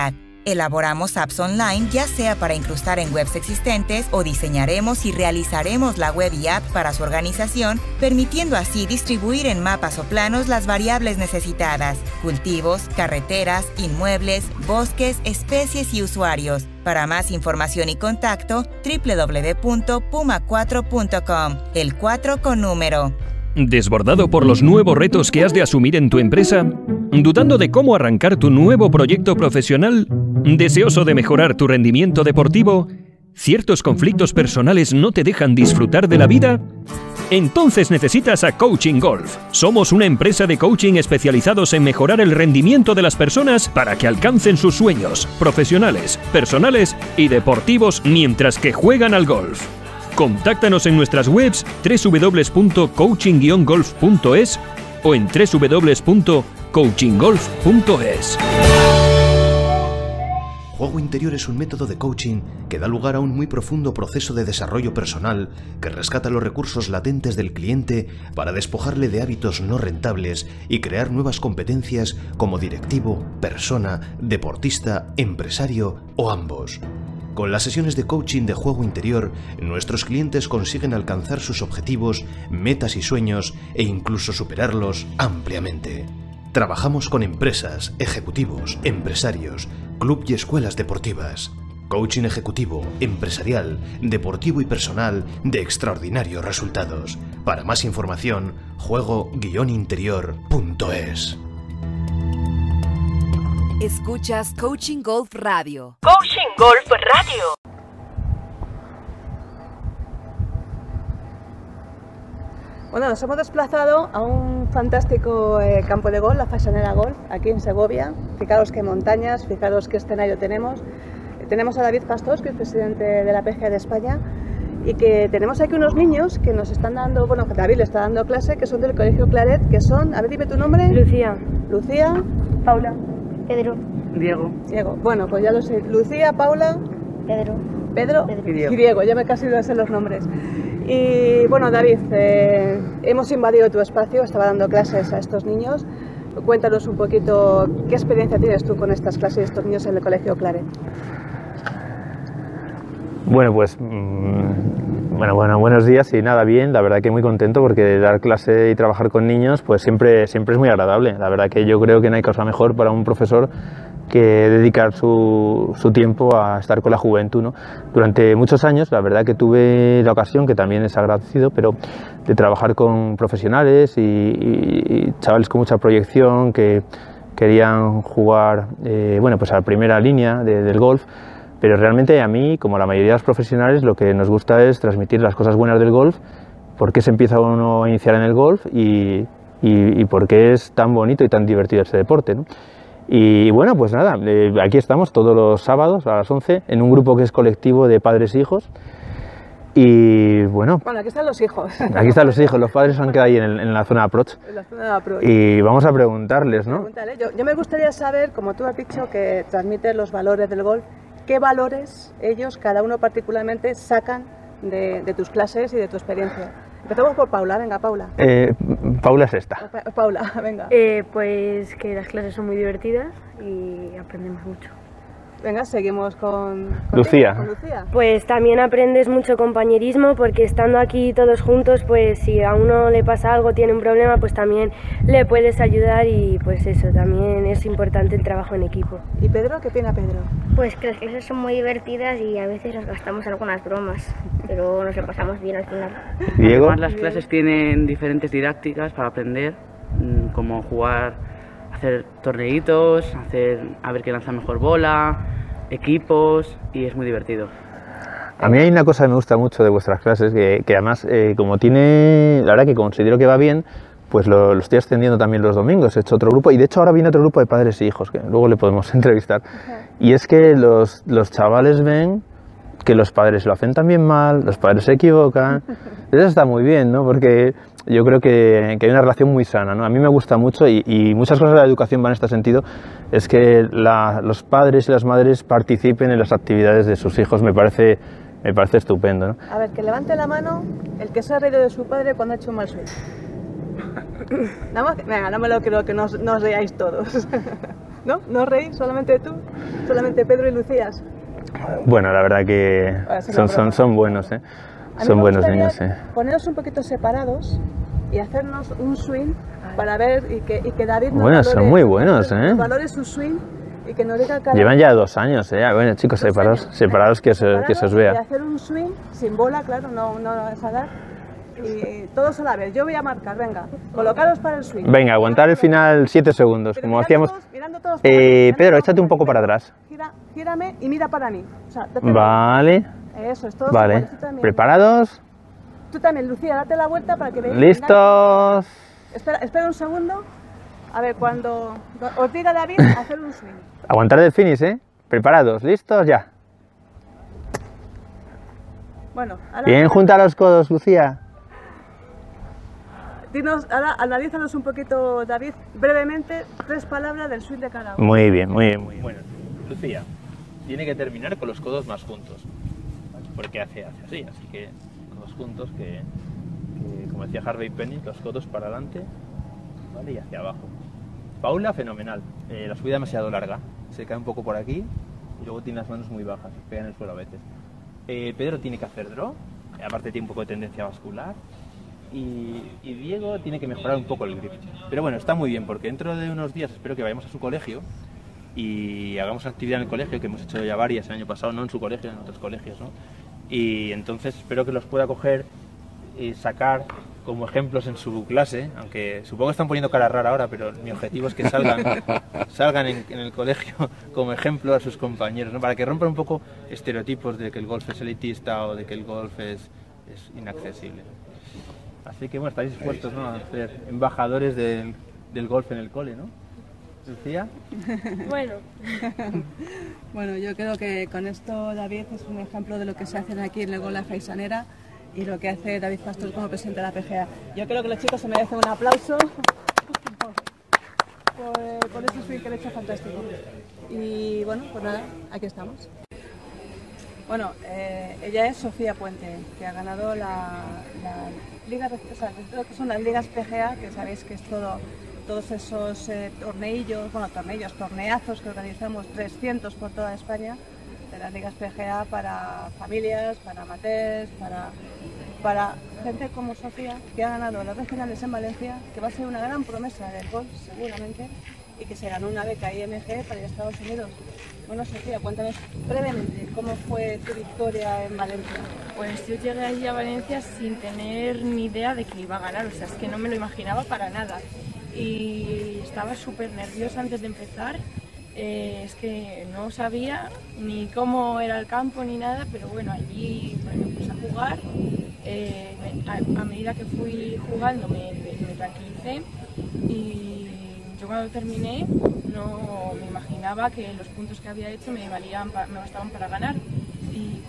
S12: Elaboramos apps online, ya sea para incrustar en webs existentes o diseñaremos y realizaremos la web y app para su organización, permitiendo así distribuir en mapas o planos las variables necesitadas: cultivos, carreteras, inmuebles, bosques, especies y usuarios. Para más información y contacto, www.puma4.com, el 4 con número.
S6: ¿Desbordado por los nuevos retos que has de asumir en tu empresa? ¿Dudando de cómo arrancar tu nuevo proyecto profesional? ¿Deseoso de mejorar tu rendimiento deportivo? ¿Ciertos conflictos personales no te dejan disfrutar de la vida? Entonces necesitas a Coaching Golf. Somos una empresa de coaching especializados en mejorar el rendimiento de las personas para que alcancen sus sueños profesionales, personales y deportivos mientras que juegan al golf. Contáctanos en nuestras webs www.coaching-golf.es o en www.coachinggolf.es.
S9: Juego interior es un método de coaching que da lugar a un muy profundo proceso de desarrollo personal que rescata los recursos latentes del cliente para despojarle de hábitos no rentables y crear nuevas competencias como directivo, persona, deportista, empresario o ambos. Con las sesiones de coaching de juego interior, nuestros clientes consiguen alcanzar sus objetivos, metas y sueños e incluso superarlos ampliamente. Trabajamos con empresas, ejecutivos, empresarios, club y escuelas deportivas. Coaching ejecutivo, empresarial, deportivo y personal de extraordinarios resultados. Para más información, juego-interior.es.
S4: Escuchas Coaching Golf Radio.
S13: Coaching Golf Radio.
S3: Bueno, nos hemos desplazado a un fantástico campo de golf, la Faixanera Golf, aquí en Segovia. Fijaros qué montañas, fijaros qué escenario tenemos. Tenemos a David Pastos, que es presidente de la PGA de España, y que tenemos aquí unos niños que nos están dando, bueno, David le está dando clase, que son del Colegio Claret, que son, a ver, dime tu nombre.
S14: Lucía.
S3: Lucía.
S14: Paula. Pedro.
S3: Diego. Bueno, pues ya lo sé. Lucía, Paula. Pedro. Y Diego. Ya me casi iba a ser los nombres. Y bueno, David, hemos invadido tu espacio, estaba dando clases a estos niños. Cuéntanos un poquito qué experiencia tienes tú con estas clases de estos niños en el Colegio Claret.
S10: Bueno, pues buenos días y nada, bien, la verdad que muy contento porque dar clase y trabajar con niños pues siempre es muy agradable. La verdad que yo creo que no hay cosa mejor para un profesor que dedicar su tiempo a estar con la juventud, ¿no? Durante muchos años, la verdad que tuve la ocasión, que también es agradecido, pero de trabajar con profesionales y chavales con mucha proyección que querían jugar pues a la primera línea del golf. Pero realmente a mí, como a la mayoría de los profesionales, lo que nos gusta es transmitir las cosas buenas del golf, por qué se empieza uno a iniciar en el golf y por qué es tan bonito y tan divertido este deporte, ¿no? Y bueno, pues nada, aquí estamos todos los sábados a las 11 en un grupo que es colectivo de padres e hijos. Y bueno,
S3: aquí están los hijos.
S10: Aquí están los hijos, los padres han quedado ahí en la zona de approach.
S3: En la zona de approach.
S10: Y vamos a preguntarles, ¿no?
S3: Yo me gustaría saber, como tú has dicho, que transmites los valores del golf, ¿qué valores ellos, cada uno particularmente, sacan de tus clases y de tu experiencia? Empezamos por Paula, venga Paula.
S10: Paula es esta.
S3: Paula, venga.
S14: Pues que las clases son muy divertidas y aprendemos mucho.
S3: Venga, seguimos con
S10: Lucía.
S14: Pues también aprendes mucho compañerismo porque estando aquí todos juntos, pues si a uno le pasa algo, tiene un problema, pues también le puedes ayudar y pues eso, también es importante el trabajo en equipo.
S3: ¿Y Pedro? ¿Qué opina Pedro?
S15: Pues que las clases son muy divertidas y a veces nos gastamos algunas bromas, pero nos lo pasamos bien al final.
S10: Diego.
S16: Además las clases tienen diferentes didácticas para aprender, como jugar, hacer torneitos, a ver quién lanza mejor bola, equipos, y es muy divertido.
S10: A mí hay una cosa que me gusta mucho de vuestras clases, que además como tiene, la verdad que considero que va bien, pues lo estoy extendiendo también los domingos. He hecho otro grupo y de hecho ahora viene otro grupo de padres e hijos, que luego le podemos entrevistar. Y es que los chavales ven que los padres lo hacen también mal, los padres se equivocan. Eso está muy bien, ¿no? Porque yo creo que hay una relación muy sana, ¿no? A mí me gusta mucho y muchas cosas de la educación van en este sentido, es que los padres y las madres participen en las actividades de sus hijos, me parece estupendo, ¿no?
S3: A ver, que levante la mano el que se ha reído de su padre cuando ha hecho un mal sueño. Venga, no me lo creo que no os reáis todos. ¿No? ¿No reís? ¿Solamente tú? ¿Solamente Pedro y Lucías?
S13: Bueno, la verdad que son buenos, ¿eh? Son buenos niños,
S3: Poneros un poquito separados y hacernos un swing para ver y que David nos
S13: bueno, son muy buenos,
S3: valore su swing y que nos diga cada...
S13: Llevan ya 2 años, Bueno, chicos, separados que se os vea.
S3: Y hacer un swing sin bola, claro, no vas a dar. Y todos a la vez. Yo voy a marcar, venga. Colocaros para el swing.
S13: Venga, aguantar el final 7 segundos,
S3: pero
S13: como hacíamos.
S3: Mirando todos
S13: Pedro, échate un poco para atrás.
S3: Gírame y mira para mí. O sea,
S13: vale.
S3: Eso es todo.
S13: Vale. ¿Preparados?
S3: Tú también, Lucía, date la vuelta para que veáis.
S13: ¿Listos?
S3: Espera un segundo. A ver, cuando os diga David, hacer un swing.
S13: Aguantar del finish, Preparados, listos, ya.
S3: Bueno, ahora...
S13: Bien, junta los codos, Lucía.
S3: Dinos, ahora analízanos un poquito, David, brevemente, 3 palabras del swing de cada uno.
S13: Muy bien.
S10: Bueno, Lucía, tiene que terminar con los codos más juntos, porque hace así que codos juntos, que como decía Harvey Penny, los codos para adelante, ¿vale? Y hacia abajo. Paula, fenomenal, la subida demasiado larga, se cae un poco por aquí y luego tiene las manos muy bajas, pega en el suelo a veces. Pedro tiene que hacer draw, aparte tiene un poco de tendencia vascular. Y Diego tiene que mejorar un poco el grip. Pero bueno, está muy bien porque dentro de unos días espero que vayamos a su colegio y hagamos una actividad en el colegio, que hemos hecho ya varias el año pasado, no en su colegio, en otros colegios, ¿no? Y entonces espero que los pueda coger y sacar como ejemplos en su clase, aunque supongo que están poniendo cara rara ahora, pero mi objetivo es que salgan en el colegio como ejemplo a sus compañeros, ¿no? Para que rompan un poco estereotipos de que el golf es elitista o de que el golf es inaccesible. Así que bueno, estáis dispuestos, ¿no?, a ser embajadores del golf en el cole, ¿no? Lucía.
S3: Bueno, yo creo que con esto David es un ejemplo de lo que se hace aquí en el golf La Faisanera y lo que hace David Pastor como presidente de la PGA. Yo creo que los chicos se merecen un aplauso por ese swing que le he hecho fantástico. Y bueno, pues nada, aquí estamos. Bueno, ella es Sofía Puente, que ha ganado la liga, o sea, lo que son las ligas PGA, que sabéis que es todos esos torneazos que organizamos, 300 por toda España, de las ligas PGA para familias, para amateurs, para gente como Sofía, que ha ganado las regionales en Valencia, que va a ser una gran promesa del golf seguramente, y que se ganó una beca IMG para ir a Estados Unidos. Bueno, Sofía, cuéntanos brevemente cómo fue tu victoria en Valencia.
S17: Pues yo llegué allí a Valencia sin tener ni idea de que iba a ganar, o sea, es que no me lo imaginaba para nada. Y estaba súper nerviosa antes de empezar, es que no sabía ni cómo era el campo ni nada, pero bueno, allí me puse a jugar. A medida que fui jugando me tranquilicé y yo cuando terminé no me imaginaba que los puntos que había hecho me bastaban para ganar, y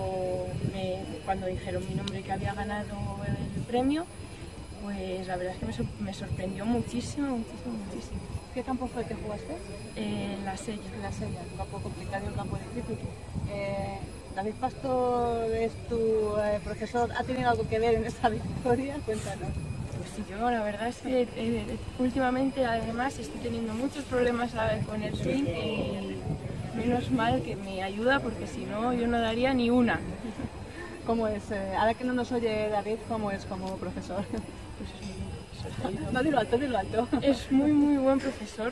S17: cuando dijeron mi nombre que había ganado el premio, pues la verdad es que me sorprendió muchísimo.
S3: ¿Qué campo fue el que jugaste?
S17: La Sella.
S3: Un campo complicado y un campo difícil. David Pastor es tu profesor, ¿ha tenido algo que ver en esta victoria? Cuéntanos.
S17: Pues sí, yo la verdad es que últimamente además estoy teniendo muchos problemas con el swing y menos mal que me ayuda, porque si no yo no daría ni una.
S3: ¿Cómo es? Ahora que no nos oye David, ¿cómo es como profesor?
S17: Pues es muy buen profesor.
S3: No, dilo alto.
S17: Es muy buen profesor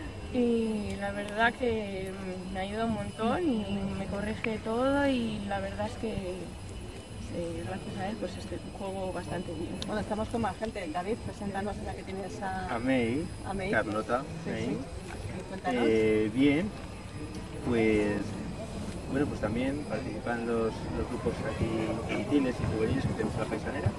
S17: y la verdad que me ayuda un montón y me corrige todo, y la verdad es que gracias a él pues juego bastante bien.
S3: Bueno, estamos con más gente. David, preséntanos a la que tienes
S10: a May, Carlota.
S3: Sí. Cuéntanos.
S10: Bien, pues bueno, pues también participan los grupos aquí infantiles y juveniles que tenemos en La Faisanera.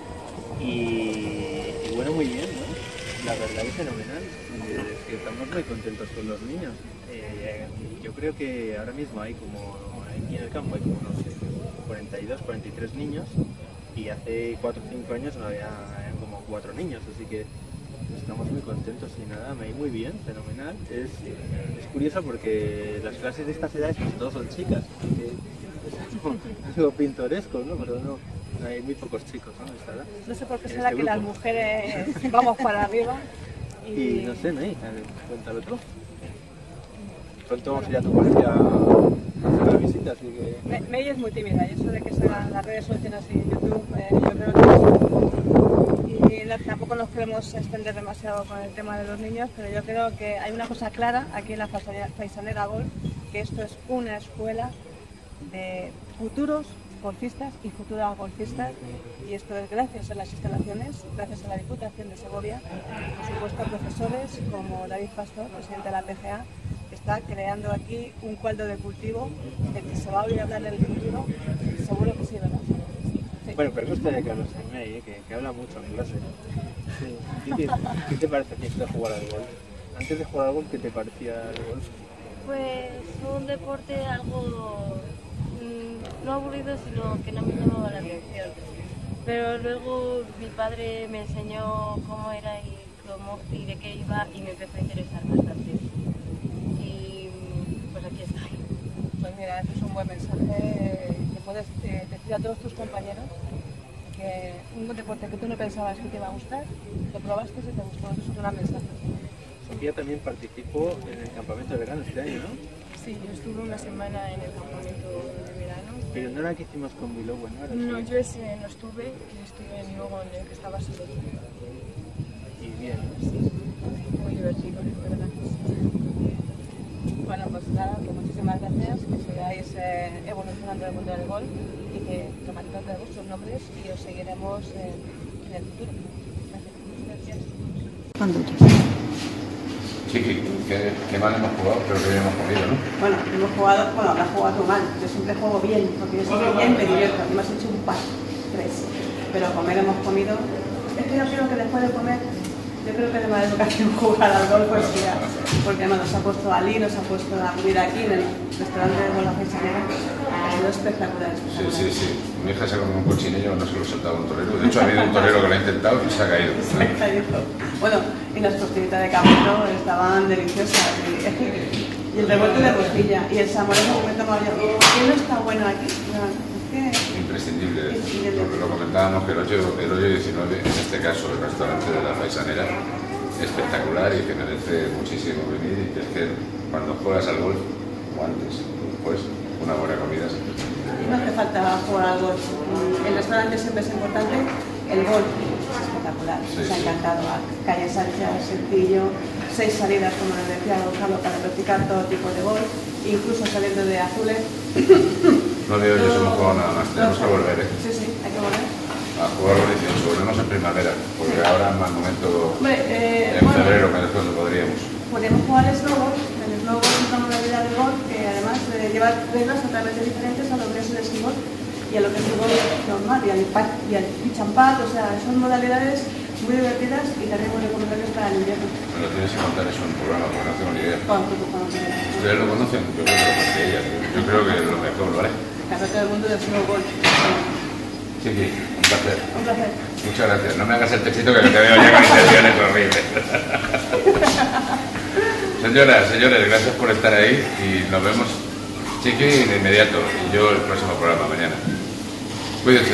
S10: Y bueno, muy bien, ¿no? La verdad es fenomenal. Es que estamos muy contentos con los niños. Yo creo que ahora mismo hay como, aquí en el campo hay como unos 42, 43 niños, y hace 4 o 5 años no había como 4 niños, así que estamos muy contentos y nada, me ha ido muy bien, fenomenal. Es curioso porque las clases de estas edades pues todos son chicas, es algo pintoresco, ¿no? Pero no, hay muy pocos chicos, ¿no? Esta edad.
S3: No sé por qué será que las mujeres vamos para arriba.
S10: Y no sé, May, cuéntalo tú.
S18: pronto vamos a ir a tu colegio a hacer la visita, así que...
S3: Mei es muy tímida y eso de que salgan las redes suelten así en YouTube, yo creo que y tampoco nos queremos extender demasiado con el tema de los niños, pero yo creo que hay una cosa clara aquí en la Faisanera Golf, que esto es una escuela de futuros golfistas y futuras golfistas, y esto es gracias a las instalaciones, gracias a la Diputación de Segovia, por supuesto a profesores como David Pastor, presidente de la PGA, que está creando aquí un caldo de cultivo del que se va a oír hablar en el futuro, seguro que sí, ¿verdad? Sí.
S18: Bueno, pero no estaría que hablas con May, que habla mucho en clase. Sí. ¿Qué te parece a ti esto de jugar al golf? Antes de jugar al golf, ¿qué te parecía el golf?
S19: Pues un deporte algo no aburrido, sino que no me llamaba la atención. Pero luego mi padre me enseñó cómo era y de qué iba, y me empezó a interesar bastante. Y pues aquí estoy.
S3: Pues mira, este es un buen mensaje que puedes decir a todos tus compañeros, que un deporte que tú no pensabas que te iba a gustar, lo probaste y te gustó. Eso es un gran mensaje.
S18: Sofía también participó en el campamento de verano este año, ¿no?
S17: Sí, yo estuve una semana en el campamento de verano.
S18: Pero no era que hicimos con Bilobo, ¿no?
S17: No, yo ese no estuve, yo estuve luego en el que estaba solo.
S18: Y bien, ¿no?
S17: Sí, muy divertido, de verdad.
S3: Bueno, pues nada, que muchísimas gracias, que sigáis evolucionando el mundo del golf y que tomáis nota de vuestros nombres y os seguiremos en el futuro. Gracias.
S20: Cuando
S1: Chiqui, ¿qué mal hemos jugado? Creo que hemos comido, ¿no?
S3: Bueno, hemos jugado, bueno, habrás jugado tú mal. Yo siempre juego bien, porque yo siempre bien me divierto. Y me has hecho un par, 3. Pero comer hemos comido. Es que yo creo que después de comer, yo creo que es de mala educación jugar al golf, pues ya. Porque además nos ha puesto Ali, nos ha puesto la comida aquí en el restaurante de la Faisanera. Ha sido espectacular.
S1: Sí. Mi hija se ha comido un cochinillo, no se lo soltaba un torero. De hecho, ha habido un torero que lo ha intentado y se ha caído.
S3: Bueno, y las costillitas de cabrito estaban deliciosas. Y el revuelto de costilla y el samorejo que me he tomado yo. ¿Quién no está bueno aquí? No, es que...
S1: Imprescindible. Lo comentábamos que el hoyo 19, en este caso el restaurante de la Faisanera, espectacular y que merece muchísimo venir, y que es que cuando juegas al golf, o antes, pues una buena comida.
S3: No hace falta jugar al golf. El restaurante siempre es importante, el golf es espectacular. Nos ha encantado. Calles anchas, sencillo, 6 salidas, como nos decía Gonzalo, para practicar todo tipo de golf, incluso saliendo de Azules.
S1: No de hoy hemos jugado nada más, tenemos que volver.
S3: Sí, hay que volver.
S1: A jugar los 18, volvemos en primavera, porque ahora es más momento en febrero, que es cuando podríamos.
S3: Podemos jugar al snowboard. El snowboard es una modalidad de golf que además lleva reglas totalmente diferentes a lo que es el esquimol y a lo que es el golf normal y al pitch and putt, o sea, son modalidades muy divertidas y también muy recomendables para el invierno.
S1: Me lo tienes que contar eso en un programa, porque no tengo ni idea.
S3: Cuando
S1: ¿Ustedes lo conocen? Yo creo que lo conocen. Yo creo que lo mejor, ¿vale?
S3: Campeonato del mundo del snowboard.
S1: Sí, un placer.
S3: Un placer.
S1: Muchas gracias. No me hagas el pechito que te veo ya con intenciones horribles. Señoras, señores, gracias por estar ahí y nos vemos, Chiqui, de inmediato, y yo el próximo programa mañana. Cuídense.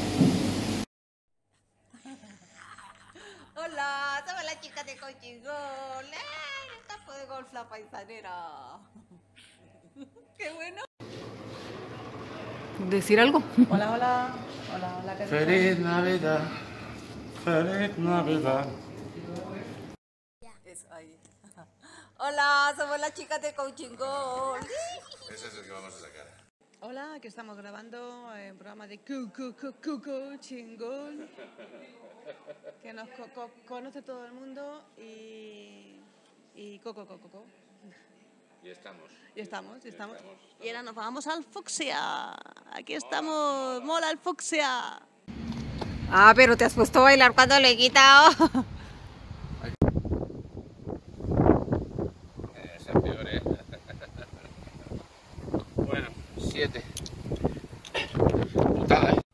S21: Hola, somos las chicas de Coaching Golf. El campo de golf La Faisanera. ¡Qué bueno!
S20: ¿Decir algo?
S3: Hola, ¿qué tal?
S1: Feliz Navidad. Feliz Navidad.
S21: Hola, somos las chicas de Coaching Golf.
S1: Ese es el que vamos a sacar.
S3: Hola, aquí estamos grabando un programa de Coaching Golf, que nos conoce todo el mundo y coco.
S1: Y estamos.
S3: Y ahora nos vamos al fucsia. Aquí estamos, mola el fucsia.
S21: Ah, pero te has puesto a bailar cuando le he quitado.
S1: Esa es peor, ¿eh? Bueno, 7. Putada, ¿eh?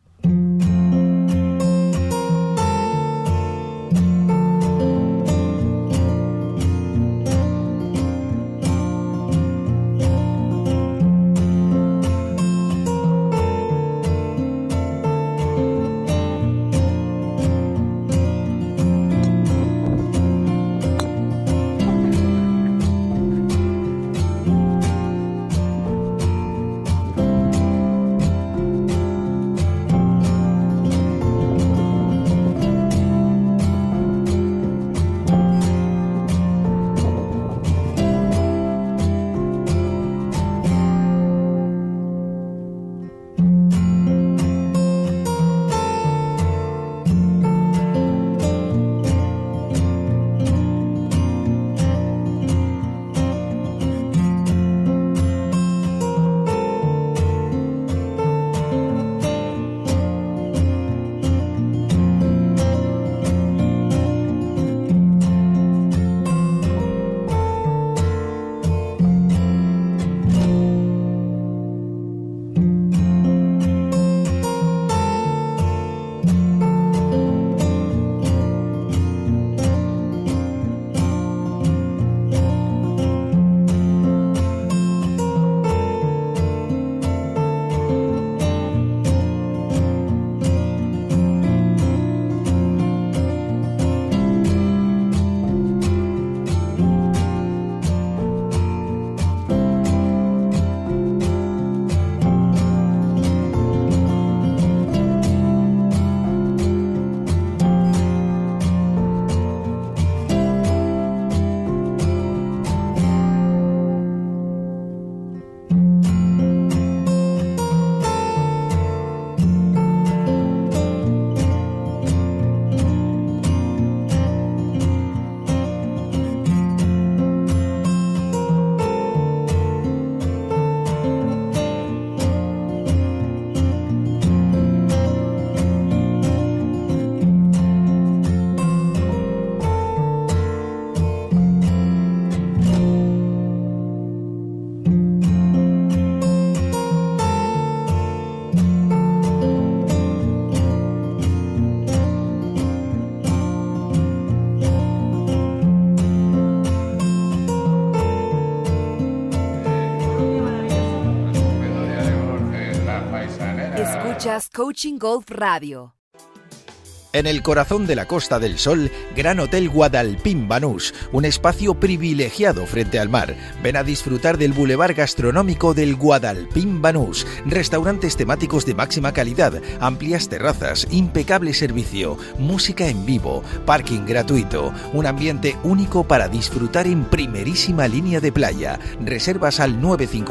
S4: Escuchas Coaching Golf Radio.
S5: En el corazón de la Costa del Sol, Gran Hotel Guadalpín Banús, un espacio privilegiado frente al mar. Ven a disfrutar del bulevar gastronómico del Guadalpín Banús, restaurantes temáticos de máxima calidad, amplias terrazas, impecable servicio, música en vivo, parking gratuito, un ambiente único para disfrutar en primerísima línea de playa. Reservas al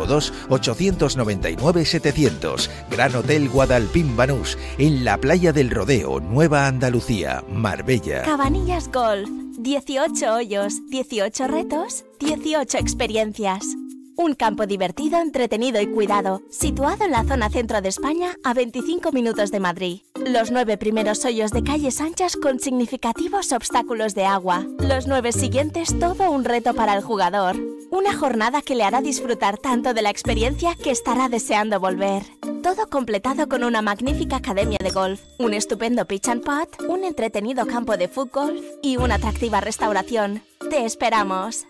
S5: 952-899-700. Gran Hotel Guadalpín Banús, en la playa del Rodeo, Nueva Andalucía, Marbella.
S7: Cabanillas Golf. 18 hoyos, 18 retos, 18 experiencias. Un campo divertido, entretenido y cuidado, situado en la zona centro de España, a 25 minutos de Madrid. Los 9 primeros hoyos de calles anchas con significativos obstáculos de agua. Los 9 siguientes, todo un reto para el jugador. Una jornada que le hará disfrutar tanto de la experiencia que estará deseando volver. Todo completado con una magnífica academia de golf, un estupendo pitch and putt, un entretenido campo de fútbol y una atractiva restauración. ¡Te esperamos!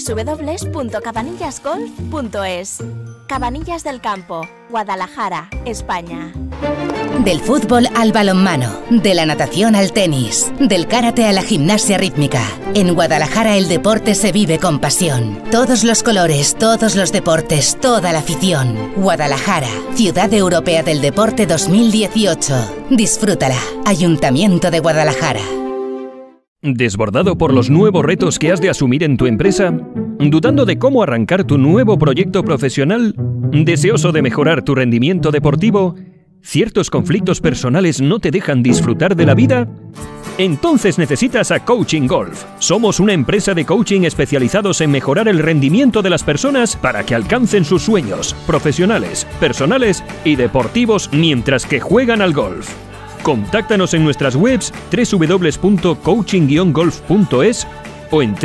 S7: www.cabanillasgolf.es. Cabanillas del Campo, Guadalajara, España.
S4: Del fútbol al balonmano, de la natación al tenis, del karate a la gimnasia rítmica. En Guadalajara el deporte se vive con pasión. Todos los colores, todos los deportes, toda la afición. Guadalajara, Ciudad Europea del Deporte 2018. Disfrútala. Ayuntamiento de Guadalajara.
S6: ¿Desbordado por los nuevos retos que has de asumir en tu empresa? ¿Dudando de cómo arrancar tu nuevo proyecto profesional? ¿Deseoso de mejorar tu rendimiento deportivo? ¿Ciertos conflictos personales no te dejan disfrutar de la vida? Entonces necesitas a Coaching Golf. Somos una empresa de coaching especializados en mejorar el rendimiento de las personas para que alcancen sus sueños profesionales, personales y deportivos mientras que juegan al golf. Contáctanos en nuestras webs www.coaching-golf.es o en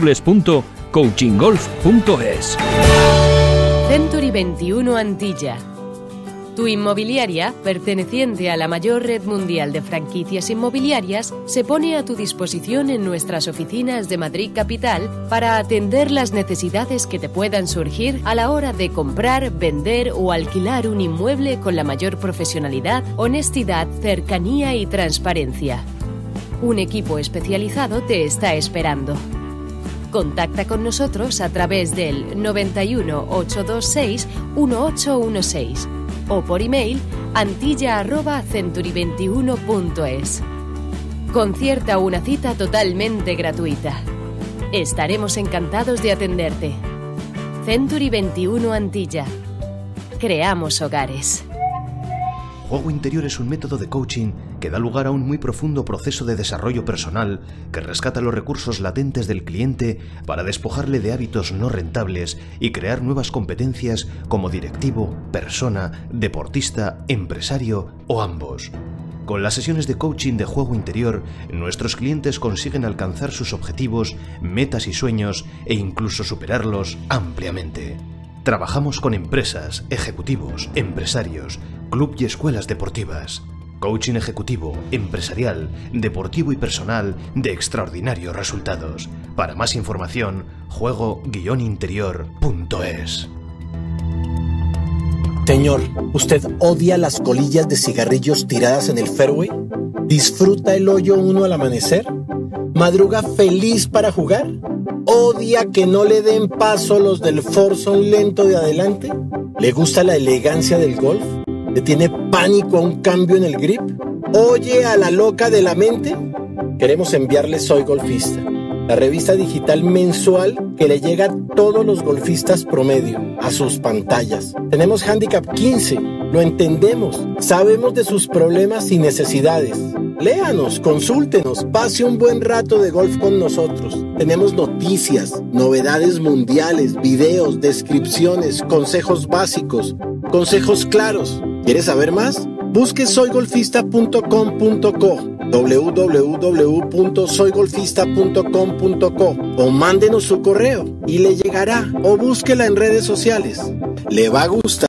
S6: www.coachinggolf.es.
S8: Century 21 Antilla. Tu inmobiliaria, perteneciente a la mayor red mundial de franquicias inmobiliarias, se pone a tu disposición en nuestras oficinas de Madrid Capital para atender las necesidades que te puedan surgir a la hora de comprar, vender o alquilar un inmueble con la mayor profesionalidad, honestidad, cercanía y transparencia. Un equipo especializado te está esperando. Contacta con nosotros a través del 91 826 1816 o por email antilla@century21.es. Concierta una cita totalmente gratuita. Estaremos encantados de atenderte. Century 21 Antilla. Creamos hogares.
S9: Juego Interior es un método de coaching que da lugar a un muy profundo proceso de desarrollo personal que rescata los recursos latentes del cliente para despojarle de hábitos no rentables y crear nuevas competencias como directivo, persona, deportista, empresario o ambos. Con las sesiones de coaching de Juego Interior, nuestros clientes consiguen alcanzar sus objetivos, metas y sueños e incluso superarlos ampliamente. Trabajamos con empresas, ejecutivos, empresarios, club y escuelas deportivas. Coaching ejecutivo, empresarial, deportivo y personal de extraordinarios resultados. Para más información, juego-interior.es.
S20: Señor, ¿usted odia las colillas de cigarrillos tiradas en el fairway? ¿Disfruta el hoyo 1 al amanecer? ¿Madruga feliz para jugar? ¿Odia que no le den paso los del foursome lento de adelante? ¿Le gusta la elegancia del golf? ¿Le tiene pánico a un cambio en el grip? ¿Oye a la loca de la mente? Queremos enviarle Soy Golfista, la revista digital mensual que le llega a todos los golfistas promedio, a sus pantallas. Tenemos Handicap 15, lo entendemos, sabemos de sus problemas y necesidades. Léanos, consúltenos, pase un buen rato de golf con nosotros. Tenemos noticias, novedades mundiales, videos, descripciones, consejos básicos, consejos claros. ¿Quieres saber más? Busque soygolfista.com.co, www.soygolfista.com.co o mándenos su correo y le llegará, o búsquela en redes sociales. Le va a gustar.